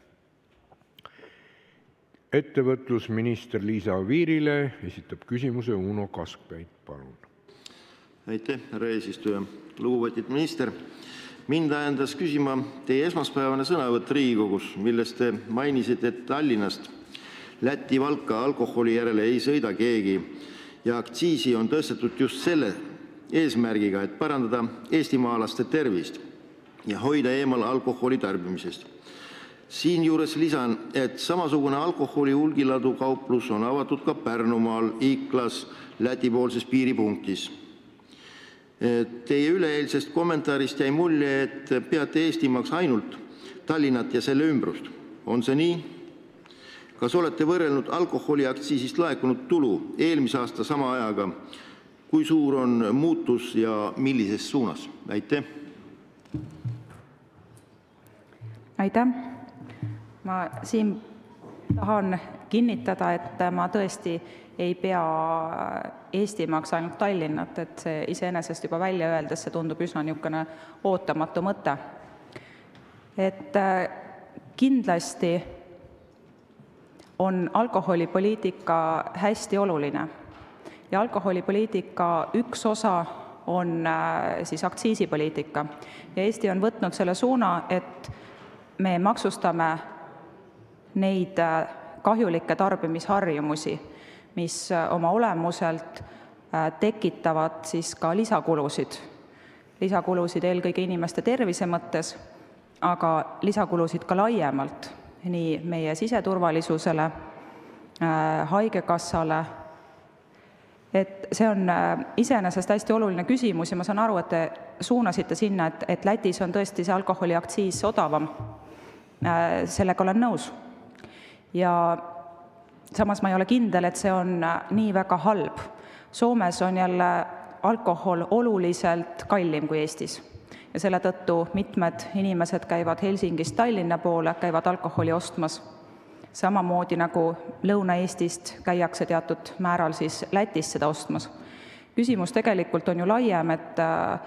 Ettevõtlusminister Liisa Oviirile esitab küsimuse Uno Kaskpeit. Palun. Aitäh, härra eesistuja. Lugupeetud minister, mind ajendas küsima teie esmaspäevane sõnavõtt Riigikogus, milles te mainisite, et Tallinnast Läti Valka alkoholi järele ei sõida keegi ja aktsiisi on tõstetud just selle eesmärgiga, et parandada eestimaalaste tervist ja hoida eemal alkoholi tarbimisest. Siinjuures lisan, et samasugune alkoholi hulgiladu kauplus on avatud ka Pärnumaal Iklas Läti-poolses piiripunktis. Teie üleeilsest kommentaarist jäi mulje, et peate Eestimaaks ainult Tallinnat ja selle ümbrust. On see nii? Kas olete võrrelnud alkoholiaktsiisist laekunud tulu eelmise aasta sama ajaga? Kui suur on muutus ja millises suunas? Aitäh! Aitäh! Ma siin tahan kinnitada, et ma tõesti ei pea Eestimaaks ainult Tallinnat, et see iseenesest juba välja öeldes, see tundub üsna niisugune ootamatu mõte. Et kindlasti on alkoholipoliitika hästi oluline ja alkoholipoliitika üks osa on siis aktsiisipoliitika ja Eesti on võtnud selle suuna, et me maksustame neid kahjulikke tarbimisharjumusi, mis oma olemuselt tekitavad siis ka lisakulusid. Lisakulusid eelkõige inimeste tervise mõttes, aga lisakulusid ka laiemalt, nii meie siseturvalisusele, haigekassale. Et see on iseenesest hästi oluline küsimus ja ma saan aru, et te suunasite sinna, et Lätis on tõesti see alkoholiaktsiis odavam. Sellega olen nõus. Ja samas ma ei ole kindel, et see on nii väga halb. Soomes on jälle alkohol oluliselt kallim kui Eestis. Ja selle tõttu mitmed inimesed käivad Helsingist Tallinna poole, käivad alkoholi ostmas. Samamoodi nagu Lõuna-Eestist käiakse teatud määral siis Lätis seda ostmas. Küsimus tegelikult on ju laiem, et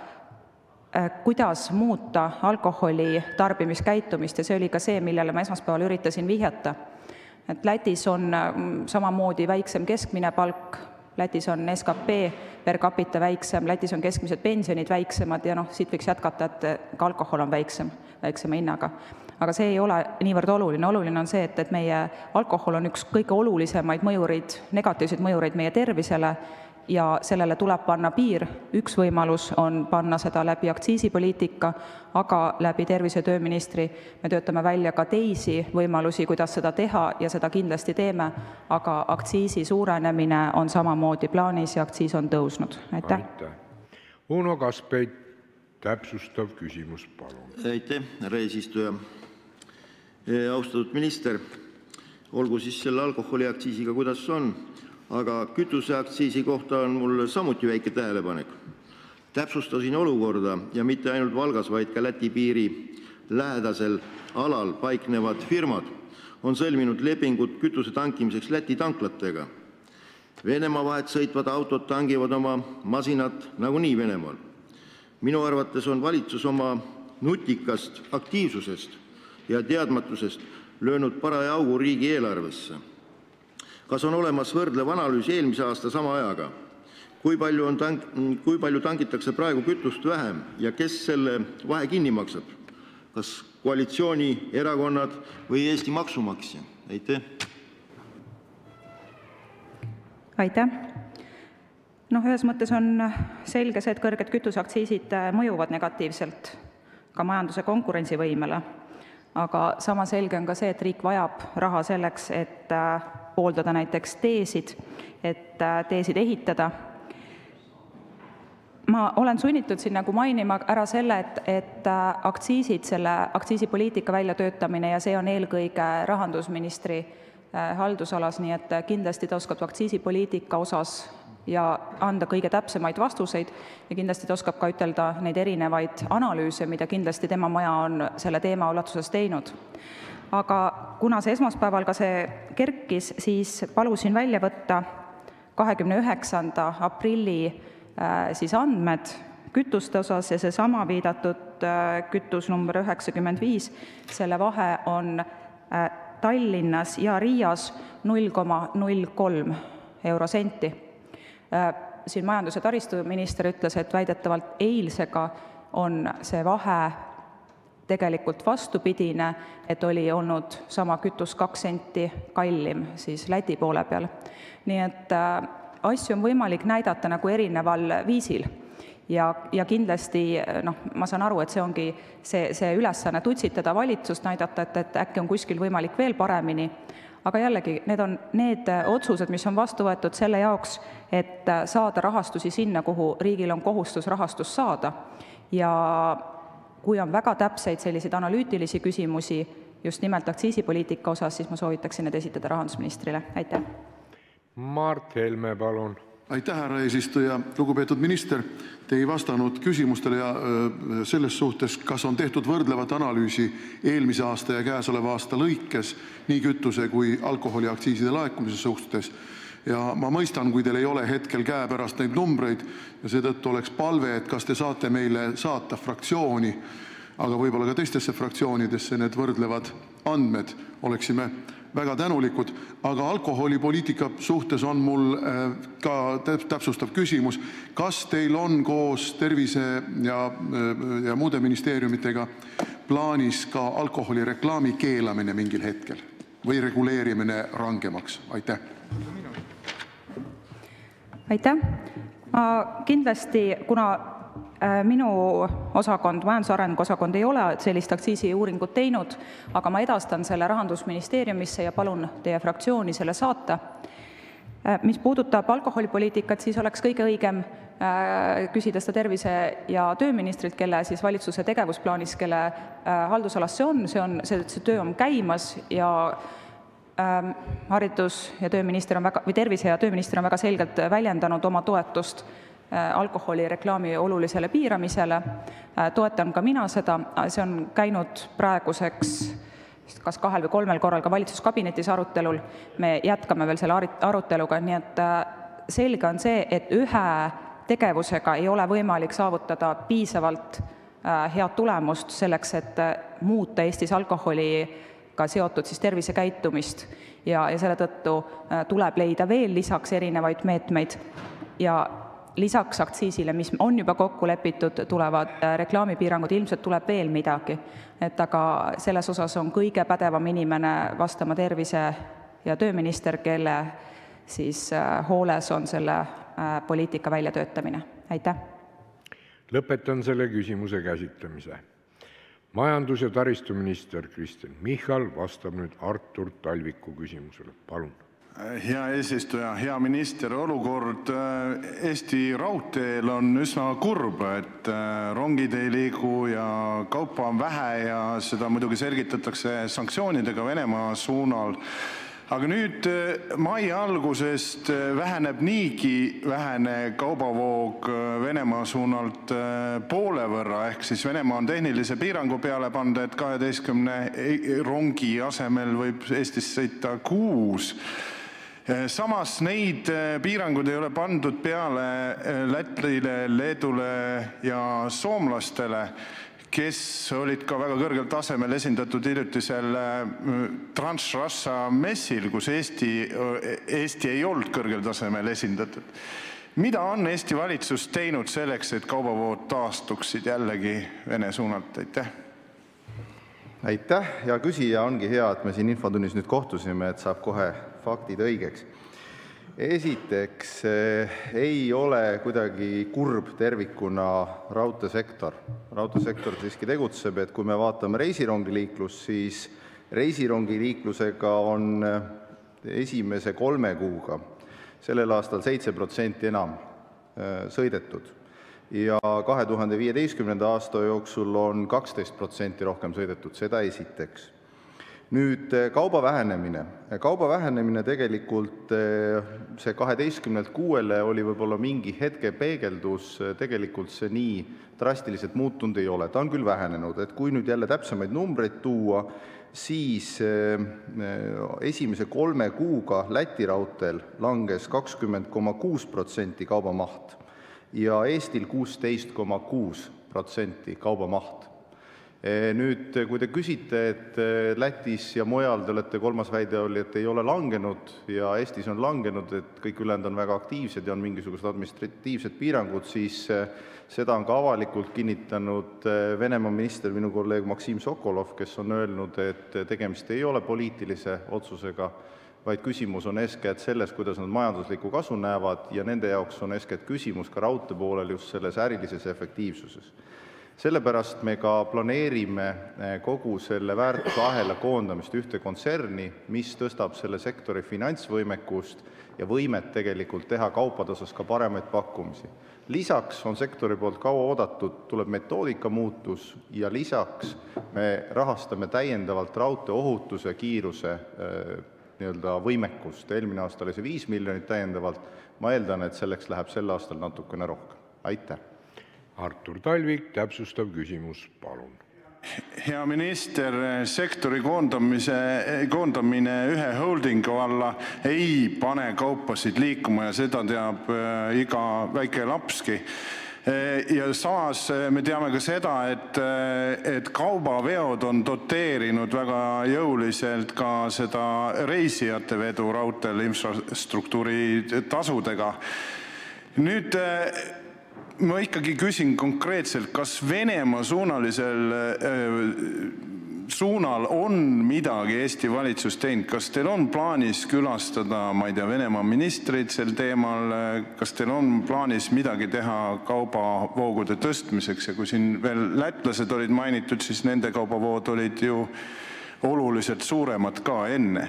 kuidas muuta alkoholi tarbimiskäitumist ja see oli ka see, millele ma esmaspäeval üritasin vihjata. Et Lätis on samamoodi väiksem keskmine palk, Lätis on SKP per capita väiksem, Lätis on keskmised pensionid väiksemad ja siit võiks jätkata, et ka alkohol on väiksema hinnaga. Aga see ei ole niivõrd oluline. Oluline on see, et meie alkohol on üks kõige olulisemaid mõjurid, negatiivseid mõjureid meie tervisele ja sellele tuleb panna piir. Üks võimalus on panna seda läbi aktsiisipoliitika, aga läbi tervise- ja tööministri me töötame välja ka teisi võimalusi, kuidas seda teha ja seda kindlasti teeme, aga aktsiisi suurenemine on samamoodi plaanis ja aktsiis on tõusnud. Aitäh! Uno Kaskpeit, täpsustav küsimus, palun. Aitäh, härra eesistuja. Austatud minister, olgu siis selle alkoholiaktsiisiga, kuidas on, aga kütuseaktsiisi kohta on mul samuti väike tähelepanek. Täpsustasin olukorda ja mitte ainult Valgas, vaid ka Läti piiri lähedasel alal paiknevad firmad on sõlminud lepingud kütuse tankimiseks Läti tanklatega. Venemaa vahet sõitvad autod tangivad oma masinad nagunii Venemaal. Minu arvates on valitsus oma nutikast aktiivsusest ja teadmatusest löönud paraja augu riigieelarvesse. Kas on olemas võrdlev analüüs eelmise aasta sama ajaga? Kui palju tangitakse praegu kütust vähem ja kes selle vahe kinni maksab? Kas koalitsiooni, erakonnad või Eesti maksumaksja? Aitäh! Aitäh! Ühes mõttes on selge see, et kõrged kütuseaktsiisid mõjuvad negatiivselt ka majanduse konkurentsivõimele, aga sama selge on ka see, et riik vajab raha selleks, et pooldada näiteks teesid, et teesid ehitada. Ma olen sunnitud siin mainima ära selle, et aktsiisid, selle aktsiisipoliitika väljatöötamine ja see on eelkõige rahandusministri haldusalas, nii et kindlasti ta oskab aktsiisipoliitika osas ja anda kõige täpsemaid vastuseid ja kindlasti ta oskab ka ütelda neid erinevaid analüüse, mida kindlasti tema maja on selle teema ulatuses teinud. Aga kuna see esmaspäeval ka see kerkis, siis palusin välja võtta 29. aprilli andmed kütuste osas ja see sama viidatud kütus number 95, selle vahe on Tallinnas ja Riias 0,03 eurosenti. Siin majandus- ja taristuminister ütles, et väidetavalt eilsega on see vahe tegelikult vastupidine, et oli olnud sama kütus 2 senti kallim siis Läti poole peal. Nii et asju on võimalik näidata erineval viisil ja kindlasti ma saan aru, et see ongi see ülesanne tutsitada valitsust, näidata, et äkki on kuskil võimalik veel paremini, aga jällegi, need on need otsused, mis on vastu võetud selle jaoks, et saada rahastusi sinna, kuhu riigil on kohustus rahastust saada ja kui on väga täpseid selliseid analüütilisi küsimusi just nimelt aktsiisipoliitika osas, siis ma soovitaksin need esitada rahandusministrile. Aitäh! Mart Helme, palun! Aitäh, härra eesistuja! Lugupeetud minister, te ei vastanud küsimustele ja selles suhtes, kas on tehtud võrdlevat analüüsi eelmise aasta ja käesoleva aasta lõikes nii kütuse kui alkoholiaktsiiside laekumise suhtes. Ja ma mõistan, kui teil ei ole hetkel käepärast neid numbreid ja seetõttu oleks palve, et kas te saate meile saata fraktsiooni, aga võib-olla ka teistesse fraktsioonidesse need võrdlevad andmed, oleksime väga tänulikud, aga alkoholipoliitika suhtes on mul ka täpsustav küsimus. Kas teil on koos tervise ja muude ministeeriumitega plaanis ka alkoholireklaami keelamine mingil hetkel või reguleerimine rangemaks? Aitäh! Aitäh! Kindlasti, kuna minu osakond, majandusarengu osakond ei ole sellist aktsiisiuuringut teinud, aga ma edastan selle Rahandusministeeriumisse ja palun teie fraktsiooni selle saata. Mis puudutab alkoholipoliitikat, siis oleks kõige õigem küsida seda tervise- ja tööministrilt, kelle siis valitsuse tegevusplaanis, kelle haldusalas see töö on käimas ja tervise- ja tööminister on väga selgelt väljendanud oma toetust alkoholireklaami olulisele piiramisele. Toetan ka mina seda, see on käinud praeguseks kas 2 või 3 korral ka valitsuskabinetis arutelul. Me jätkame veel selle aruteluga, nii et selge on see, et ühe tegevusega ei ole võimalik saavutada piisavalt head tulemust selleks, et muuta Eestis alkoholiga seotud siis tervisekäitumist ja selle tõttu tuleb leida veel lisaks erinevaid meetmeid ja lisaks aktsiisile, mis on juba kokku lepitud, tulevad reklaamipiirangud, ilmselt tuleb veel midagi. Aga selles osas on kõige pädevam inimene vastama tervise- ja tööminister, kelle siis hooles on selle poliitika väljatöötamine. Aitäh! Lõpetan selle küsimuse käsitlemise. Majandus- ja taristuminister Kristen Michal vastab nüüd Artur Talviku küsimusele. Palun! Hea eesistuja, hea minister, olukord Eesti raudteel on üsna kurb, et rongid ei liigu ja kaupa on vähe ja seda muidugi selgitatakse sanktsioonidega Venemaa suunal. Aga nüüd mai algusest väheneb niigi vähene kaubavoog Venemaa suunalt poole võrra, ehk siis Venemaa on tehnilise piirangu peale pannud, et 12 rongi asemel võib Eestis sõita 6. Samas neid piirangud ei ole pandud peale Lätile, Leedule ja soomlastele, kes olid ka väga kõrgel tasemel esindatud hiljutisel Transrassa messil, kus Eesti ei olnud kõrgel tasemel esindatud. Mida on Eesti valitsus teinud selleks, et kaubavood taastuksid jällegi Vene suunalt? Aitäh, hea küsija, ongi hea, et me siin infotunnis nüüd kohtusime, et saab kohe faktid õigeks. Esiteks ei ole kuidagi kurb tervikuna raudteesektor. Raudteesektor siiski tegutseb, et kui me vaatame reisirongiliiklust, siis reisirongiliiklusega on esimese 3 kuuga sellel aastal 7% enam sõidetud ja 2015. aasta jooksul on 12% rohkem sõidetud, seda esiteks. Nüüd kauba vähenemine. Kauba vähenemine tegelikult see 12-6 oli võib-olla mingi hetke peegeldus, tegelikult see nii drastiliselt muutunud ei ole. Ta on küll vähenenud, et kui nüüd jälle täpsemaid numbreid tuua, siis esimese 3 kuuga Läti raudteel langes 20,6% kaubamaht ja Eestil 16,6% kaubamaht. Nüüd, kui te küsite, et Lätis ja mujal te olete, kolmas väide oli, et ei ole langenud ja Eestis on langenud, et kõik ülejäänud on väga aktiivsed ja on mingisugused administratiivsed piirangud, siis seda on ka avalikult kinnitanud Venemaa minister, minu kolleeg Maksim Sokolov, kes on öelnud, et tegemist ei ole poliitilise otsusega, vaid küsimus on eeskätt selles, kuidas nad majanduslikku kasu näevad ja nende jaoks on eeskätt küsimus ka raudtee poolel just selles ärilises efektiivsuses. Sellepärast me ka planeerime kogu selle väärtusahela koondamist ühte kontserni, mis tõstab selle sektori finantsvõimekust ja võimet tegelikult teha kaupade osas ka paremaid pakkumisi. Lisaks on sektori poolt kaua oodatud, tuleb metoodika muutus ja lisaks me rahastame täiendavalt raudtee ohutuse kiiruse võimekust. Eelmine aasta oli see 5 miljonit täiendavalt. Ma eeldan, et selleks läheb sel aastal natukene rohkem. Aitäh! Artur Talvik, täpsustav küsimus, palun. Hea minister, sektori koondamine ühe holdingu alla ei pane kaupasid liikuma ja seda teab iga väike lapski. Ja samas me teame ka seda, et kaubaveod on doteerinud väga jõuliselt ka seda reisijate vedu raudteel infrastruktuuri tasudega. Nüüd ma ikkagi küsin konkreetselt, kas Venemaa suunal on midagi Eesti valitsus teinud? Kas teil on plaanis külastada, ma ei tea, Venemaa ministrid sel teemal? Kas teil on plaanis midagi teha kaubavoogude tõstmiseks? Ja kui siin veel lätlased olid mainitud, siis nende kaubavood olid ju oluliselt suuremad ka enne.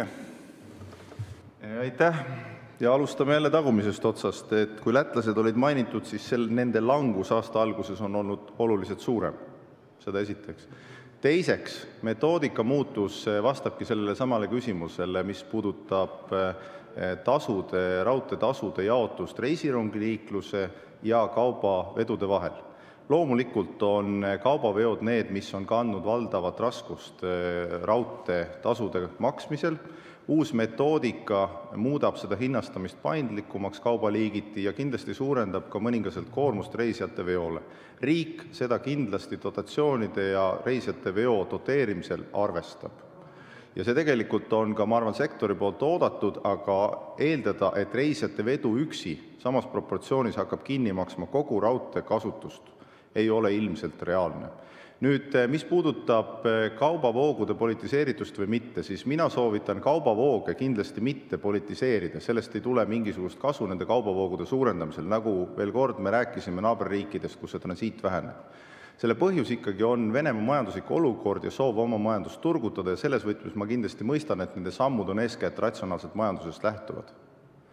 Aitäh! Ja alustame jälle tagumisest otsast, et kui lätlased olid mainitud, siis nende langus aasta alguses on olnud oluliselt suurem. Seda esiteks. Teiseks, metoodika muutus vastabki sellele samale küsimusele, mis puudutab raudteetasude jaotust reisirongiliikluse ja kaubavedude vahel. Loomulikult on kaubaveod need, mis on kandnud valdavat raskust raudteetasude maksmisel. Uus metoodika muudab seda hinnastamist paindlikumaks kaubaliigiti ja kindlasti suurendab ka mõningaselt koormust reisijate veole. Riik seda kindlasti dotatsioonide ja reisijate veo doteerimisel arvestab. Ja see tegelikult on ka, ma arvan, sektori poolt oodatud, aga eeldada, et reisijate vedu üksi samas proportsioonis hakkab kinni maksma kogu raudtee kasutust, ei ole ilmselt reaalne. Nüüd, mis puudutab kaubavoogude politiseeritust või mitte, siis mina soovitan kaubavooge kindlasti mitte politiseerida. Sellest ei tule mingisugust kasu nende kaubavoogude suurendamisel, nagu veel kord me rääkisime naaberriikidest, kus see transiit väheneb. Selle põhjus ikkagi on Venemaa majanduslik olukord ja soov oma majandust turgutada ja selles võtmes ma kindlasti mõistan, et nende sammud on eeskätt ratsionaalselt majandusest lähtuvad.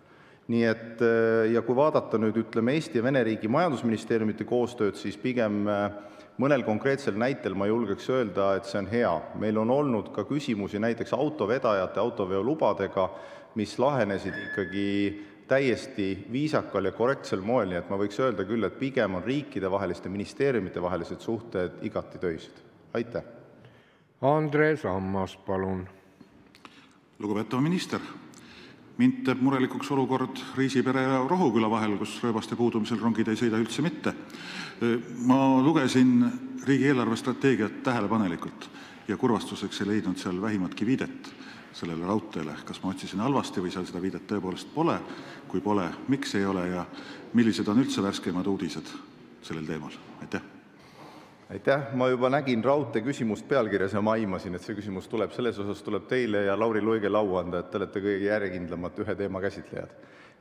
Nii et ja kui vaadata nüüd ütleme Eesti ja Vene riigi majandusministeeriumite koostööd, siis pigem mõnel konkreetsel näitel ma julgeks öelda, et see on hea. Meil on olnud ka küsimusi näiteks autovedajate autoveolubadega, mis lahenesid ikkagi täiesti viisakal ja korrektsel moel, nii et ma võiks öelda küll, et pigem on riikidevaheliste ministeeriumite vahelised suhted igati töised. Aitäh! Andres Ammas, palun! Lugupeetav minister, mind teeb murelikuks olukord Riisipere ja Rohuküla vahel, kus rööbaste puudumisel rongid ei sõida üldse mitte. Ma lugesin riigi eelarvestrateegiat tähelepanelikult ja kurvastuseks ei leidnud seal vähimatki viidet sellele raudteele. Kas ma otsisin halvasti või seal seda viidet tõepoolest pole? Kui pole, miks ei ole ja millised on üldse värskemad uudised sellel teemal? Aitäh! Aitäh! Ma juba nägin raudtee küsimust pealkirjas ja ma aimasin, et see küsimus tuleb. Selles osas tuleb teile ja Lauri Luigele au anda, et te olete kõige järjekindlamad ühe teema käsitlejad.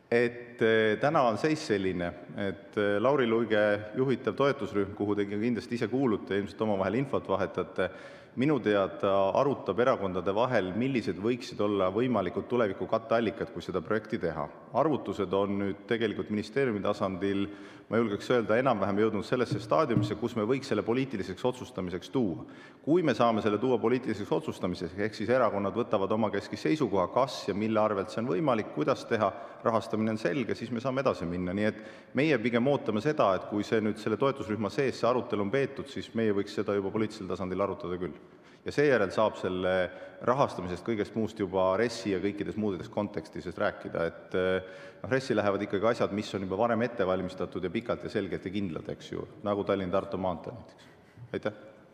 Täna on seis selline, et Lauri Luige juhitav toetusrühm, kuhu te kindlasti ise kuulute, ilmselt omavahel infot vahetate, minu teada arutab erakondade vahel, millised võiksid olla võimalikud tuleviku katteallikad, kui seda projekti teha. Arvutused on nüüd tegelikult ministeeriumi tasandil, ma julgeks öelda, enam-vähem jõudnud sellesse staadiumisse, kus me võiks selle poliitiliseks otsustamiseks tuua. Kui me saame selle tuua poliitiliseks otsustamiseks, ehk siis erakonnad võtavad oma keski seisukoha, kas ja mille arvelt see on võimalik, kuidas teha, rahastamine on selge, siis me saame edasi minna. Nii et meie pigem ootame seda, et kui see nüüd selle toetusrühma sees see arutelu on peetud, siis meie võiks seda juba poliitilisel tasandil arutada küll. Ja seejärel saab selle rahastamisest kõigest muust juba RESi ja kõikides muudes kontekstides rääkida, et RESi lähevad ikkagi asjad, mis on juba varem ette valmistatud ja pikalt ja selgelt ja kindlad, eks ju, nagu Tallinna-Tartu maantee näiteks. Aitäh!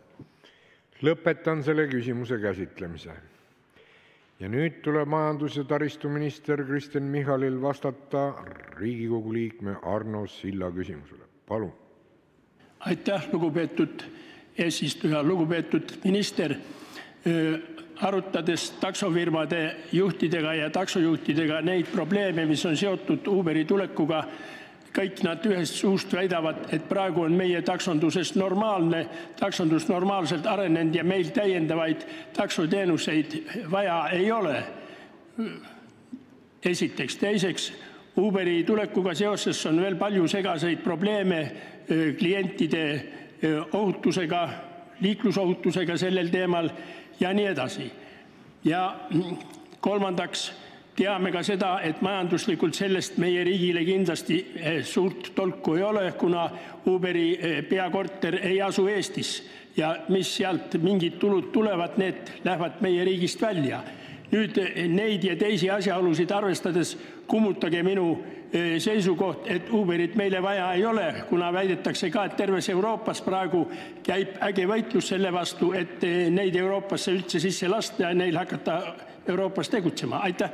Lõpetan selle küsimuse käsitlemise. Ja nüüd tuleb majandus- ja taristuminister Kristen Michalil vastata Riigikogu liikme Arno Silla küsimusele. Palun! Aitäh, lugupeetud eesistuja, lugupeetud minister. Arutades taksofirmade juhtidega ja taksojuhtidega neid probleeme, mis on seotud Uberi tulekuga, kõik nad ühest suust väidavad, et praegu on meie taksondus normaalselt arenenud ja meil täiendavaid taksoteenuseid vaja ei ole. Esiteks. Teiseks, Uberi tulekuga seoses on veel palju segaseid probleeme klientide ohutusega, liiklusohutusega sellel teemal ja nii edasi. Ja kolmandaks, teame ka seda, et majanduslikult sellest meie riigile kindlasti suurt tolku ei ole, kuna Uberi peakorter ei asu Eestis ja mis sealt mingid tulud tulevad, need lähevad meie riigist välja. Nüüd neid ja teisi asjaolusid arvestades kummutage minu seisukoht, et Uberit meile vaja ei ole, kuna väidetakse ka, et terves Euroopas praegu käib äge võitlus selle vastu, et neid Euroopasse üldse sisse lasta ja neil hakata Euroopas tegutsema. Aitäh!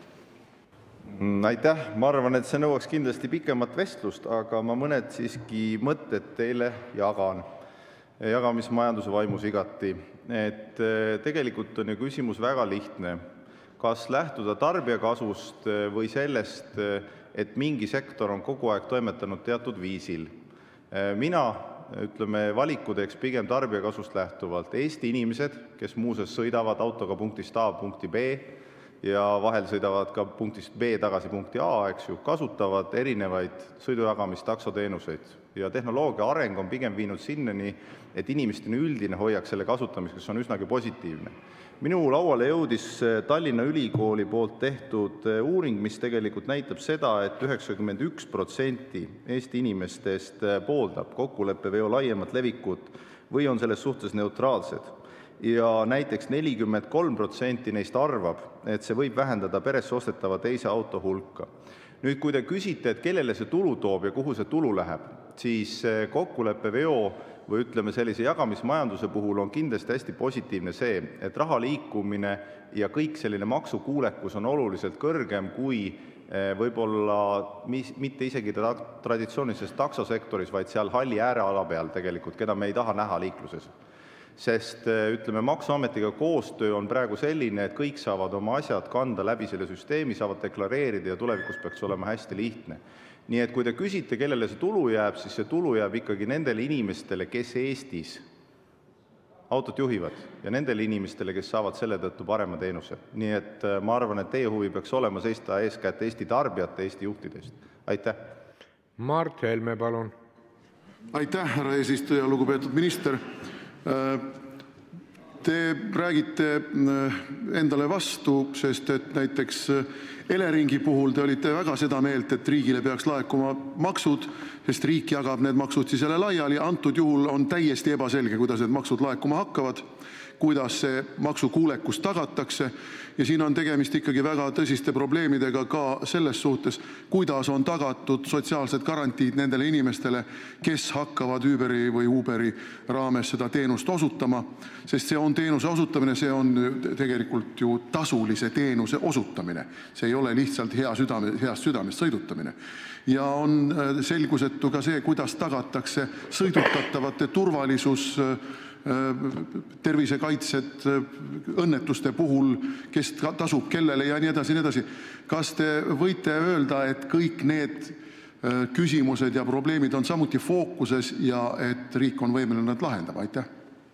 Aitäh! Ma arvan, et see nõuaks kindlasti pikemat vestlust, aga ma mõned siiski mõtted teile jagan. Jagamismajanduse vaimus igati. Et tegelikult on ju küsimus väga lihtne. Kas lähtuda tarbija kasvust või sellest, et mingi sektor on kogu aeg toimetanud teatud viisil. Mina, valiku teeks pigem tarbija kasvust lähtuvalt. Eesti inimesed, kes muuseas sõidavad autoga punktist A punkti B ja vahel sõidavad ka punktist B tagasi punkti A, eks ju, kasutavad erinevaid sõidujagamist taksoteenuseid. Ja tehnoloogia areng on pigem viinud sinnani, et inimesteni üldine hoiak selle kasutamiseks on üsnagi positiivne. Minu lauale jõudis Tallinna Ülikooli poolt tehtud uuring, mis tegelikult näitab seda, et 91% Eesti inimestest pooldab kokkuleppeveo laiemat levikut või on selles suhtes neutraalsed. Ja näiteks 43% neist arvab, et see võib vähendada peresse ostetava teise auto hulka. Nüüd, kui te küsite, et kellele see tulu toob ja kuhu see tulu läheb, siis kokkuleppeveo või sellise jagamismajanduse puhul on kindlasti hästi positiivne see, et raha liikumine ja kõik selline maksukuulekus on oluliselt kõrgem kui võib-olla mitte isegi traditsioonilises taksosektoris, vaid seal halli ääreala peal tegelikult, keda me ei taha näha liikluses. Sest Maksuametiga koostöö on praegu selline, et kõik saavad oma asjad kanda läbi selle süsteemi, saavad deklareerida ja tulevikus peaks olema hästi lihtne. Nii et kui te küsite, kellele see tulu jääb, siis see tulu jääb ikkagi nendele inimestele, kes Eestis autot juhivad, ja nendele inimestele, kes saavad selle tõttu parema teenuse. Nii et ma arvan, et teie huvi peaks olema seista eeskätt Eesti tarbijate, Eesti juhtide eest. Aitäh! Mart Helme, palun! Aitäh, härra eesistuja, lugupeetud minister! Te räägite endale vastu, sest et näiteks Eleringi puhul te olite väga seda meelt, et riigile peaks laekuma maksud, sest riik jagab need maksud siis jälle laiali. Antud juhul on täiesti ebaselge, kuidas need maksud laekuma hakkavad, kuidas see maksukuulekus tagatakse. Ja siin on tegemist ikkagi väga tõsiste probleemidega ka selles suhtes, kuidas on tagatud sotsiaalsed garantiid nendele inimestele, kes hakkavad Uberi või Uberi raames seda teenust osutama, sest see on teenuse osutamine, see on tegelikult ju tasulise teenuse osutamine. See ei ole lihtsalt heast südamest sõidutamine. Ja on selgusetu ka see, kuidas tagatakse sõidutatavate turvalisus, tervisekaitsed õnnetuste puhul, kes tasub kellele ja nii edasi, nii edasi. Kas te võite öelda, et kõik need küsimused ja probleemid on samuti fookuses ja et riik on võimeline nad lahendama? Aitäh!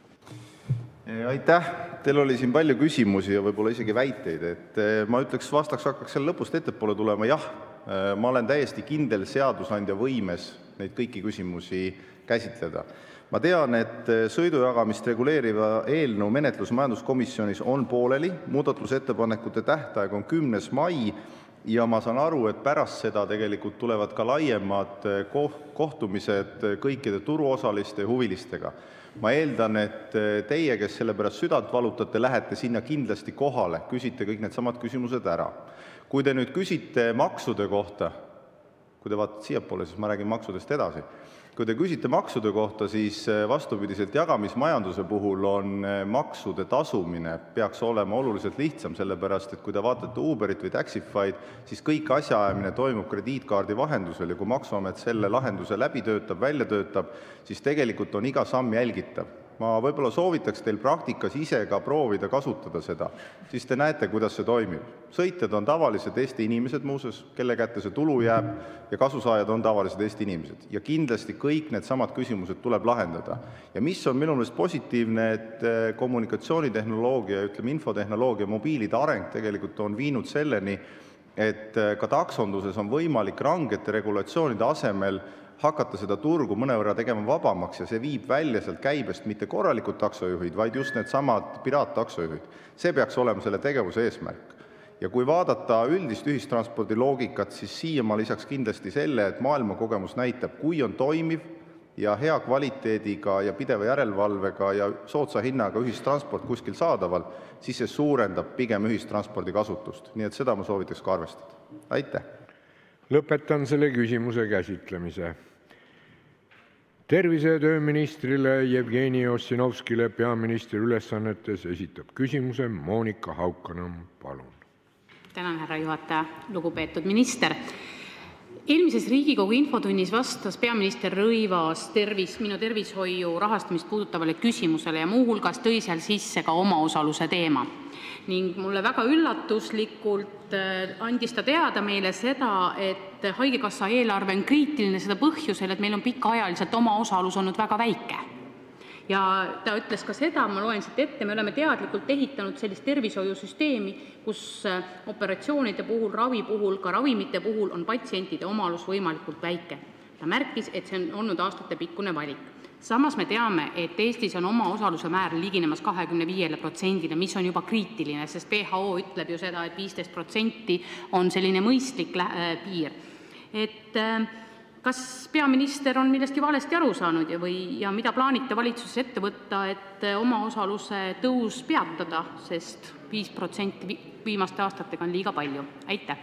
Aitäh! Teil oli siin palju küsimusi ja võib-olla isegi väiteid. Et ma hakkaks selle lõpust ettepoole tulema. Jah, ma olen täiesti kindel seadusandja võimes neid kõiki küsimusi käsitleda. Ma tean, et sõidujagamist reguleeriva eelnõu menetlus majanduskomisjonis on pooleli, muudatusettepanekute tähtaeg on 10. mai ja ma saan aru, et pärast seda tegelikult tulevad ka laiemad kohtumised kõikide turuosaliste ja huvilistega. Ma eeldan, et teie, kes selle pärast südant valutate, lähete sinna kindlasti kohale, küsite kõik need samad küsimused ära. Kui te nüüd küsite maksude kohta, kui te vaatate siiapoole, siis ma räägin maksudest edasi. Kui te küsite maksude kohta, siis vastupidiselt jagamismajanduse puhul on maksude tasumine peaks olema oluliselt lihtsam, sellepärast et kui te vaatate Uberit või Taxify'd, siis kõik asjaajamine toimub krediitkaardi vahendusel ja kui Maksuamet selle lahenduse läbi töötab, välja töötab, siis tegelikult on iga samm jälgitav. Ma võib-olla soovitaks teil praktikas ise ka proovida kasutada seda, siis te näete, kuidas see toimib. Sõitjad on tavalised Eesti inimesed muuseas, kelle kätte see tulu jääb ja kasusaajad on tavalised Eesti inimesed. Ja kindlasti kõik need samad küsimused tuleb lahendada. Ja mis on minu meelest positiivne, et kommunikatsioonitehnoloogia, infotehnoloogia, mobiilide areng tegelikult on viinud selleni, et ka taksonduses on võimalik rangete regulatsioonide asemel hakata seda turgu mõnevõrra tegema vabamaks ja see viib välja sealt käibest mitte korralikud taksojuhid, vaid just need samad piraattaksojuhid. See peaks olema selle tegevuse eesmärk. Ja kui vaadata üldist ühistranspordi loogikat, siis siia ma lisaks kindlasti selle, et maailma kogemus näitab, kui on toimiv ja hea kvaliteediga ja pideva järelevalvega ja soodsa hinnaga ühistransport kuskil saadaval, siis see suurendab pigem ühistranspordi kasutust. Nii et seda ma soovitaks ka arvestada. Aitäh! Lõpetan selle küsimuse käsitlemise. Tervise- ja tööministrile Jevgeni Ossinovskile peaministri ülesannetes esitab küsimuse Monika Haukanõmm. Palun. Tänan, härra juhataja. Lugupeetud minister. Eelmises Riigikogu infotunnis vastas peaminister Rõivas minu tervishoiu rahastamist puudutavale küsimusele ja muuhulgas tõi seal sisse ka omaosaluse teema. Ning mulle väga üllatuslikult andis ta teada meile seda, et haigekassa eelarve on kriitiline seda põhjusel, et meil on pikaajaliselt omaosalus olnud väga väike. Ja ta ütles ka seda, ma loen siit ette, me oleme teadlikult ehitanud sellist tervishoiusüsteemi, kus operatsioonide puhul, ravi puhul, ka ravimite puhul on patsientide omalus võimalikult väike. Ta märkis, et see on olnud aastatepikkune valik. Samas me teame, et Eestis on omaosaluse määr liginemas 25%, mis on juba kriitiline, sest WHO ütleb ju seda, et 15% on selline mõistlik piir. Et kas peaminister on millestki valesti aru saanud ja mida plaanite valitsuses ette võtta, et omaosaluse tõus peatada, sest 5% viimaste aastatega on liiga palju? Aitäh!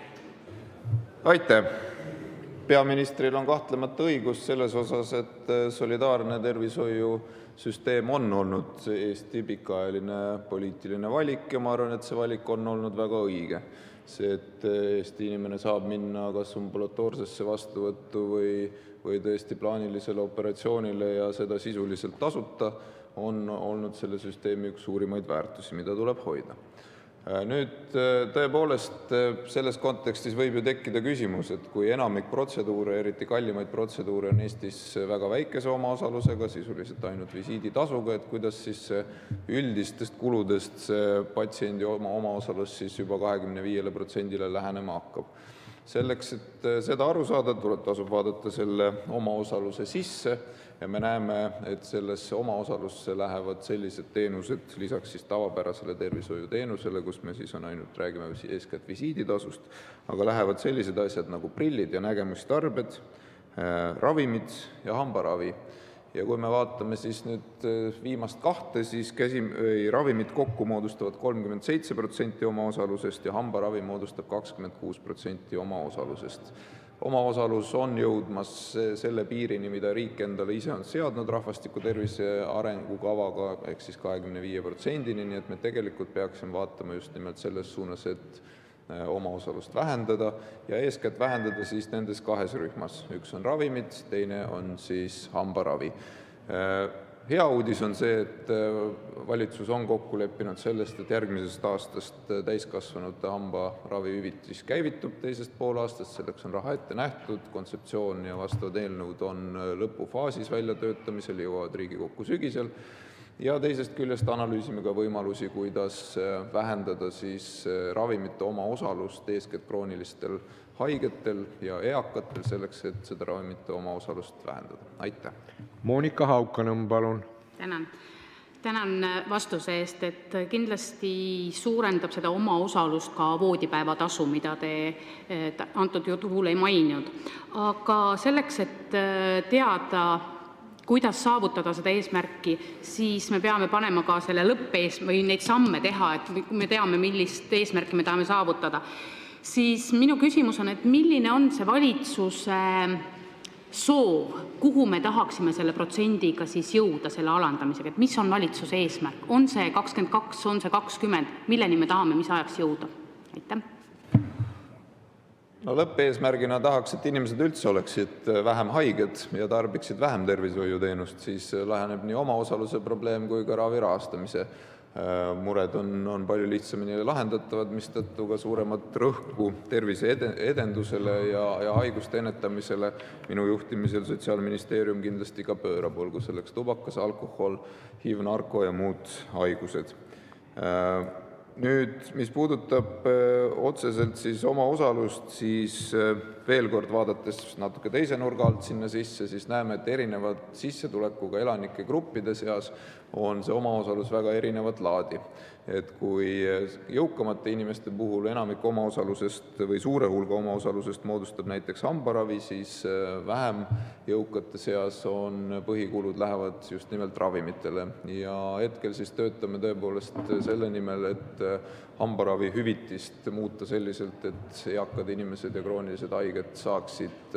Aitäh! Peaministril on kahtlemata õigus selles osas, et solidaarne tervishoiusüsteem on olnud Eesti pikaajaline poliitiline valik ja ma arvan, et see valik on olnud väga õige. See, et Eesti inimene saab minna kas ambulatoorsesse vastuvõttu või tõesti plaanilisele operatsioonile ja seda sisuliselt tasuta, on olnud selle süsteemi üks suurimaid väärtusi, mida tuleb hoida. Nüüd tõepoolest selles kontekstis võib ju tekkida küsimus, et kui enamik protseduure, eriti kallimaid protseduure on Eestis väga väikese omaosalusega, sisuliselt ainult visiiditasuga, et kuidas siis üldistest kuludest see patsiendi omaosalus siis juba 25% lähenema hakkab. Selleks, et seda aru saada, tasub vaadata selle omaosaluse sisse ja me näeme, et sellesse omaosalusse lähevad sellised teenused, lisaks siis tavapärasele tervishoiuteenusele, kus me siis räägime eeskätt visiiditasust, aga lähevad sellised asjad nagu prillid ja nägemustarbed, ravimid ja hambaravi. Ja kui me vaatame siis nüüd viimast kahte, siis ravimid kokku moodustavad 37% omaosalusest ja hambaravi moodustab 26% omaosalusest. Omaosalus on jõudmas selle piirini, mida riik endale ise on seadnud rahvastiku tervise arengukavaga, ehk siis 25%-ni, nii et me tegelikult peaksime vaatama just nimelt selles suunas, et omaosalust vähendada ja eeskätt vähendada siis nendes kahes rühmas. Üks on ravimid, teine on siis hambaravi. Hea uudis on see, et valitsus on kokku leppinud sellest, et järgmisest aastast täiskasvanute hambaravihüvitis käivitub teisest poolaastast, selleks on raha ette nähtud, kontseptsioon ja vastavad eelnõud on lõpufaasis väljatöötamisel, jõuavad Riigikokku sügisel. Ja teisest küljest analüüsime ka võimalusi, kuidas vähendada siis ravimite omaosalust eeskätt kroonilistel haigetel ja eakatel selleks, et seda ravimite omaosalust vähendada. Aitäh! Monika Haukanõmm, palun! Tänan vastuse eest, et kindlasti suurendab seda omaosalust ka voodipäevatasu, mida te antud juhul ei maininud. Aga selleks, et teada, kuidas saavutada seda eesmärki, siis me peame panema ka selle või neid samme teha, et me teame, millist eesmärki me tahame saavutada. Siis minu küsimus on, et milline on see valitsuse soov, kuhu me tahaksime selle protsendiga siis jõuda selle alandamisega, et mis on valitsuse eesmärk? On see 22, on see 20, milleni me tahame, mis ajaks jõuda? Aitäh! No lõppeesmärgina tahaks, et inimesed üldse oleksid vähem haiged ja tarbiksid vähem tervishoiuteenust, siis läheneb nii omaosaluse probleem kui ka ravi rahastamise mured on palju lihtsamini lahendatavad, mistõttu ka suuremat rõhku tervise edendusele ja haiguste ennetamisele minu juhtimisel Sotsiaalministeerium kindlasti ka pöörab, olgu selleks tubakas, alkohol, HIV, narko ja muud haigused. Nüüd, mis puudutab otseselt siis omaosalust, siis veel kord vaadates natuke teise nurga alt sinna sisse, siis näeme, et erinevad sissetulekuga elanike gruppide seas on see omaosalus väga erinevat laadi. Et kui jõukamate inimeste puhul enamik omaosalusest või suure hulga omaosalusest moodustab näiteks hambaravi, siis vähem jõukate seas on põhikulud lähevad just nimelt ravimitele. Ja hetkel siis töötame tõepoolest selle nimel, et hambaravi hüvitist muuta selliselt, et eakad inimesed ja kroonilised haiged saaksid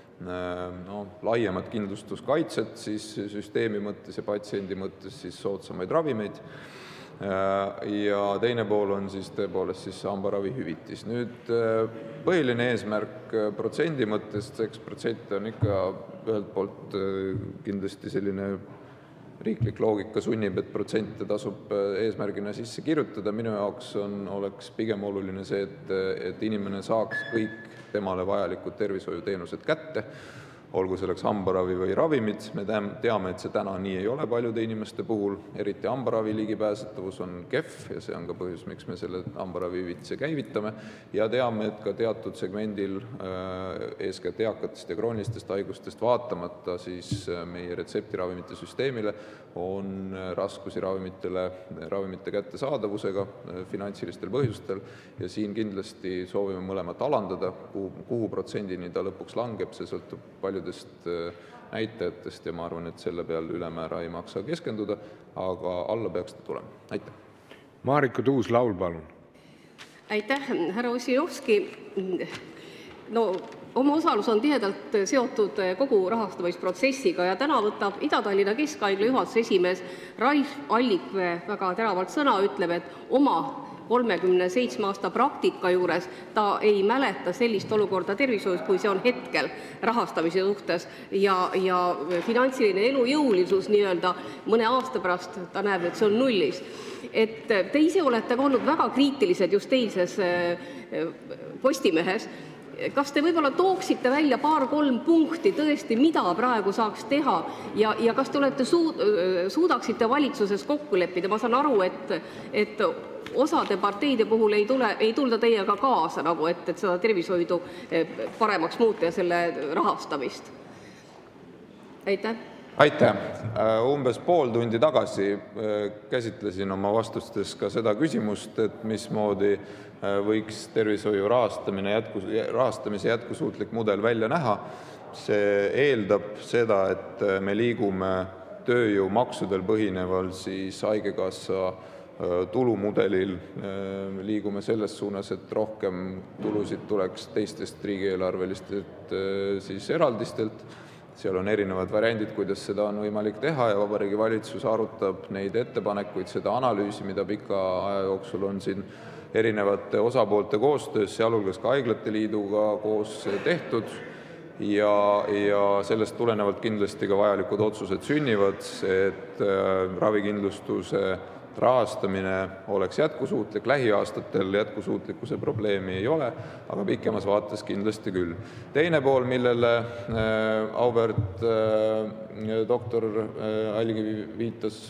laiemat kindlustuskaitset siis süsteemi mõttes ja patsiendi mõttes siis soodsamaid ravimeid. Ja teine pool on siis tõepoolest siis hambaravi hüvitis. Nüüd põhiline eesmärk protsendi mõttes, eks protsent on ikka ühelt poolt kindlasti selline riiklik loogika sunnib, et protsente tasub eesmärgina sisse kirjutada. Minu jaoks oleks pigem oluline see, et inimene saaks kõik temale vajalikud tervishoiuteenused kätte, olgu selleks hambaravi või ravimid. Me teame, et see täna nii ei ole paljude inimeste puhul, eriti hambaravi ligipääsetavus on kehv ja see on ka põhjus, miks me selle hambaravi hüvitise käivitame. Ja teame, et ka teatud segmendil eeskätt eakatest ja kroonilistest haigustest vaatamata siis meie retseptiravimite süsteemile on raskusi ravimite kättesaadavusega finantsilistel põhjustel ja siin kindlasti soovime mõlemat alandada, kuhu protsendini ta lõpuks langeb, see sõltub paljudest näitajatest ja ma arvan, et selle peal ülemäära ei maksa keskenduda, aga alla peaks ta tulema. Aitäh! Marika Tuus-Laul, palun! Aitäh, härra Ossinovski! No, omaosalus on tihedalt seotud kogu rahastamisprotsessiga ja täna võtab Ida-Tallinna Keskhaigla juhatuse esimees Raif Allikvee väga teravalt sõna, ütleb, et oma 37 aasta praktika juures ta ei mäleta sellist olukorda tervishoius, kui see on hetkel rahastamise suhtes ja finantsiline elujõulisus mõne aasta pärast ta näeb, et see on nullis. et te ise olete ka olnud väga kriitilised just eilses Postimehes. Kas te võib-olla tooksite välja 2-3 punkti tõesti, mida praegu saaks teha ja kas te suudaksite valitsuses kokku leppida? Ma saan aru, et osade parteide puhul ei tulda teiega kaasa, nagu et seda tervishoidu paremaks muuta ja selle rahastamist. Aitäh! Aitäh! Umbes pool tundi tagasi käsitlesin oma vastustes ka seda küsimust, et mismoodi võiks tervishoiu rahastamise jätkusuutlik mudel välja näha. See eeldab seda, et me liigume tööjõumaksudel põhineval siis haigekassa tulumudelil, liigume selles suunas, et rohkem tulusid tuleks teistest riigieelarvelistelt siis eraldistelt. Seal on erinevad variandid, kuidas seda on võimalik teha ja Vabariigi Valitsus arutab neid ettepanekuid, seda analüüsi, mida pika aja jooksul on siin erinevate osapoolte koostöös, sealhulgas ka Haiglate Liiduga koos tehtud ja sellest tulenevalt kindlasti ka vajalikud otsused sünnivad, et ravikindlustuse rahastamine oleks jätkusuutlik. Lähiaastatel jätkusuutlikkuse probleemi ei ole, aga pikemas vaates kindlasti küll. Teine pool, millele auväärt doktor Allikivi viitas,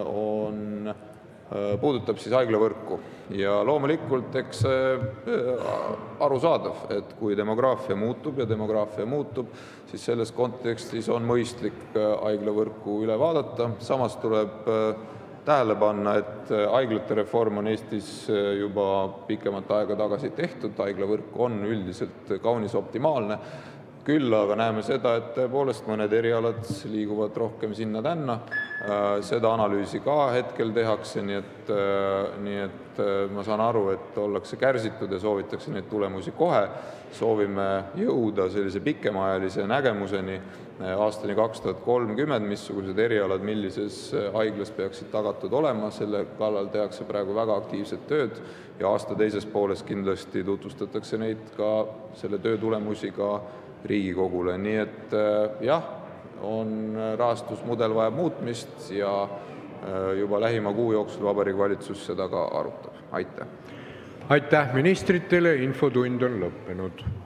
puudutab siis haiglavõrku. Ja loomulikult eks arusaadav, et kui demograafia muutub, siis selles kontekstis on mõistlik haiglavõrku üle vaadata. Samas tuleb tähele panna, et haiglate reform on Eestis juba pikemat aega tagasi tehtud, haiglavõrk on üldiselt kaunis optimaalne, küll aga näeme seda, et tõepoolest mõned erialad liiguvad rohkem sinna-tänna, seda analüüsi ka hetkel tehakse, nii et ma saan aru, et ollakse kärsitud ja soovitakse neid tulemusi kohe, soovime jõuda sellise pikemaajalise nägemuseni aastani 2030, missugused erialad millises haiglas peaksid tagatud olema, selle kallal tehakse praegu väga aktiivset tööd ja aasta teises pooles kindlasti tutvustatakse neid ka selle töö tulemusi ka Riigikogule. Nii et jah, rahastusmudel vajab muutmist ja juba lähima kuu jooksul Vabariigi Valitsus seda ka arutab. Aitäh! Aitäh ministritele, infotund on lõppenud.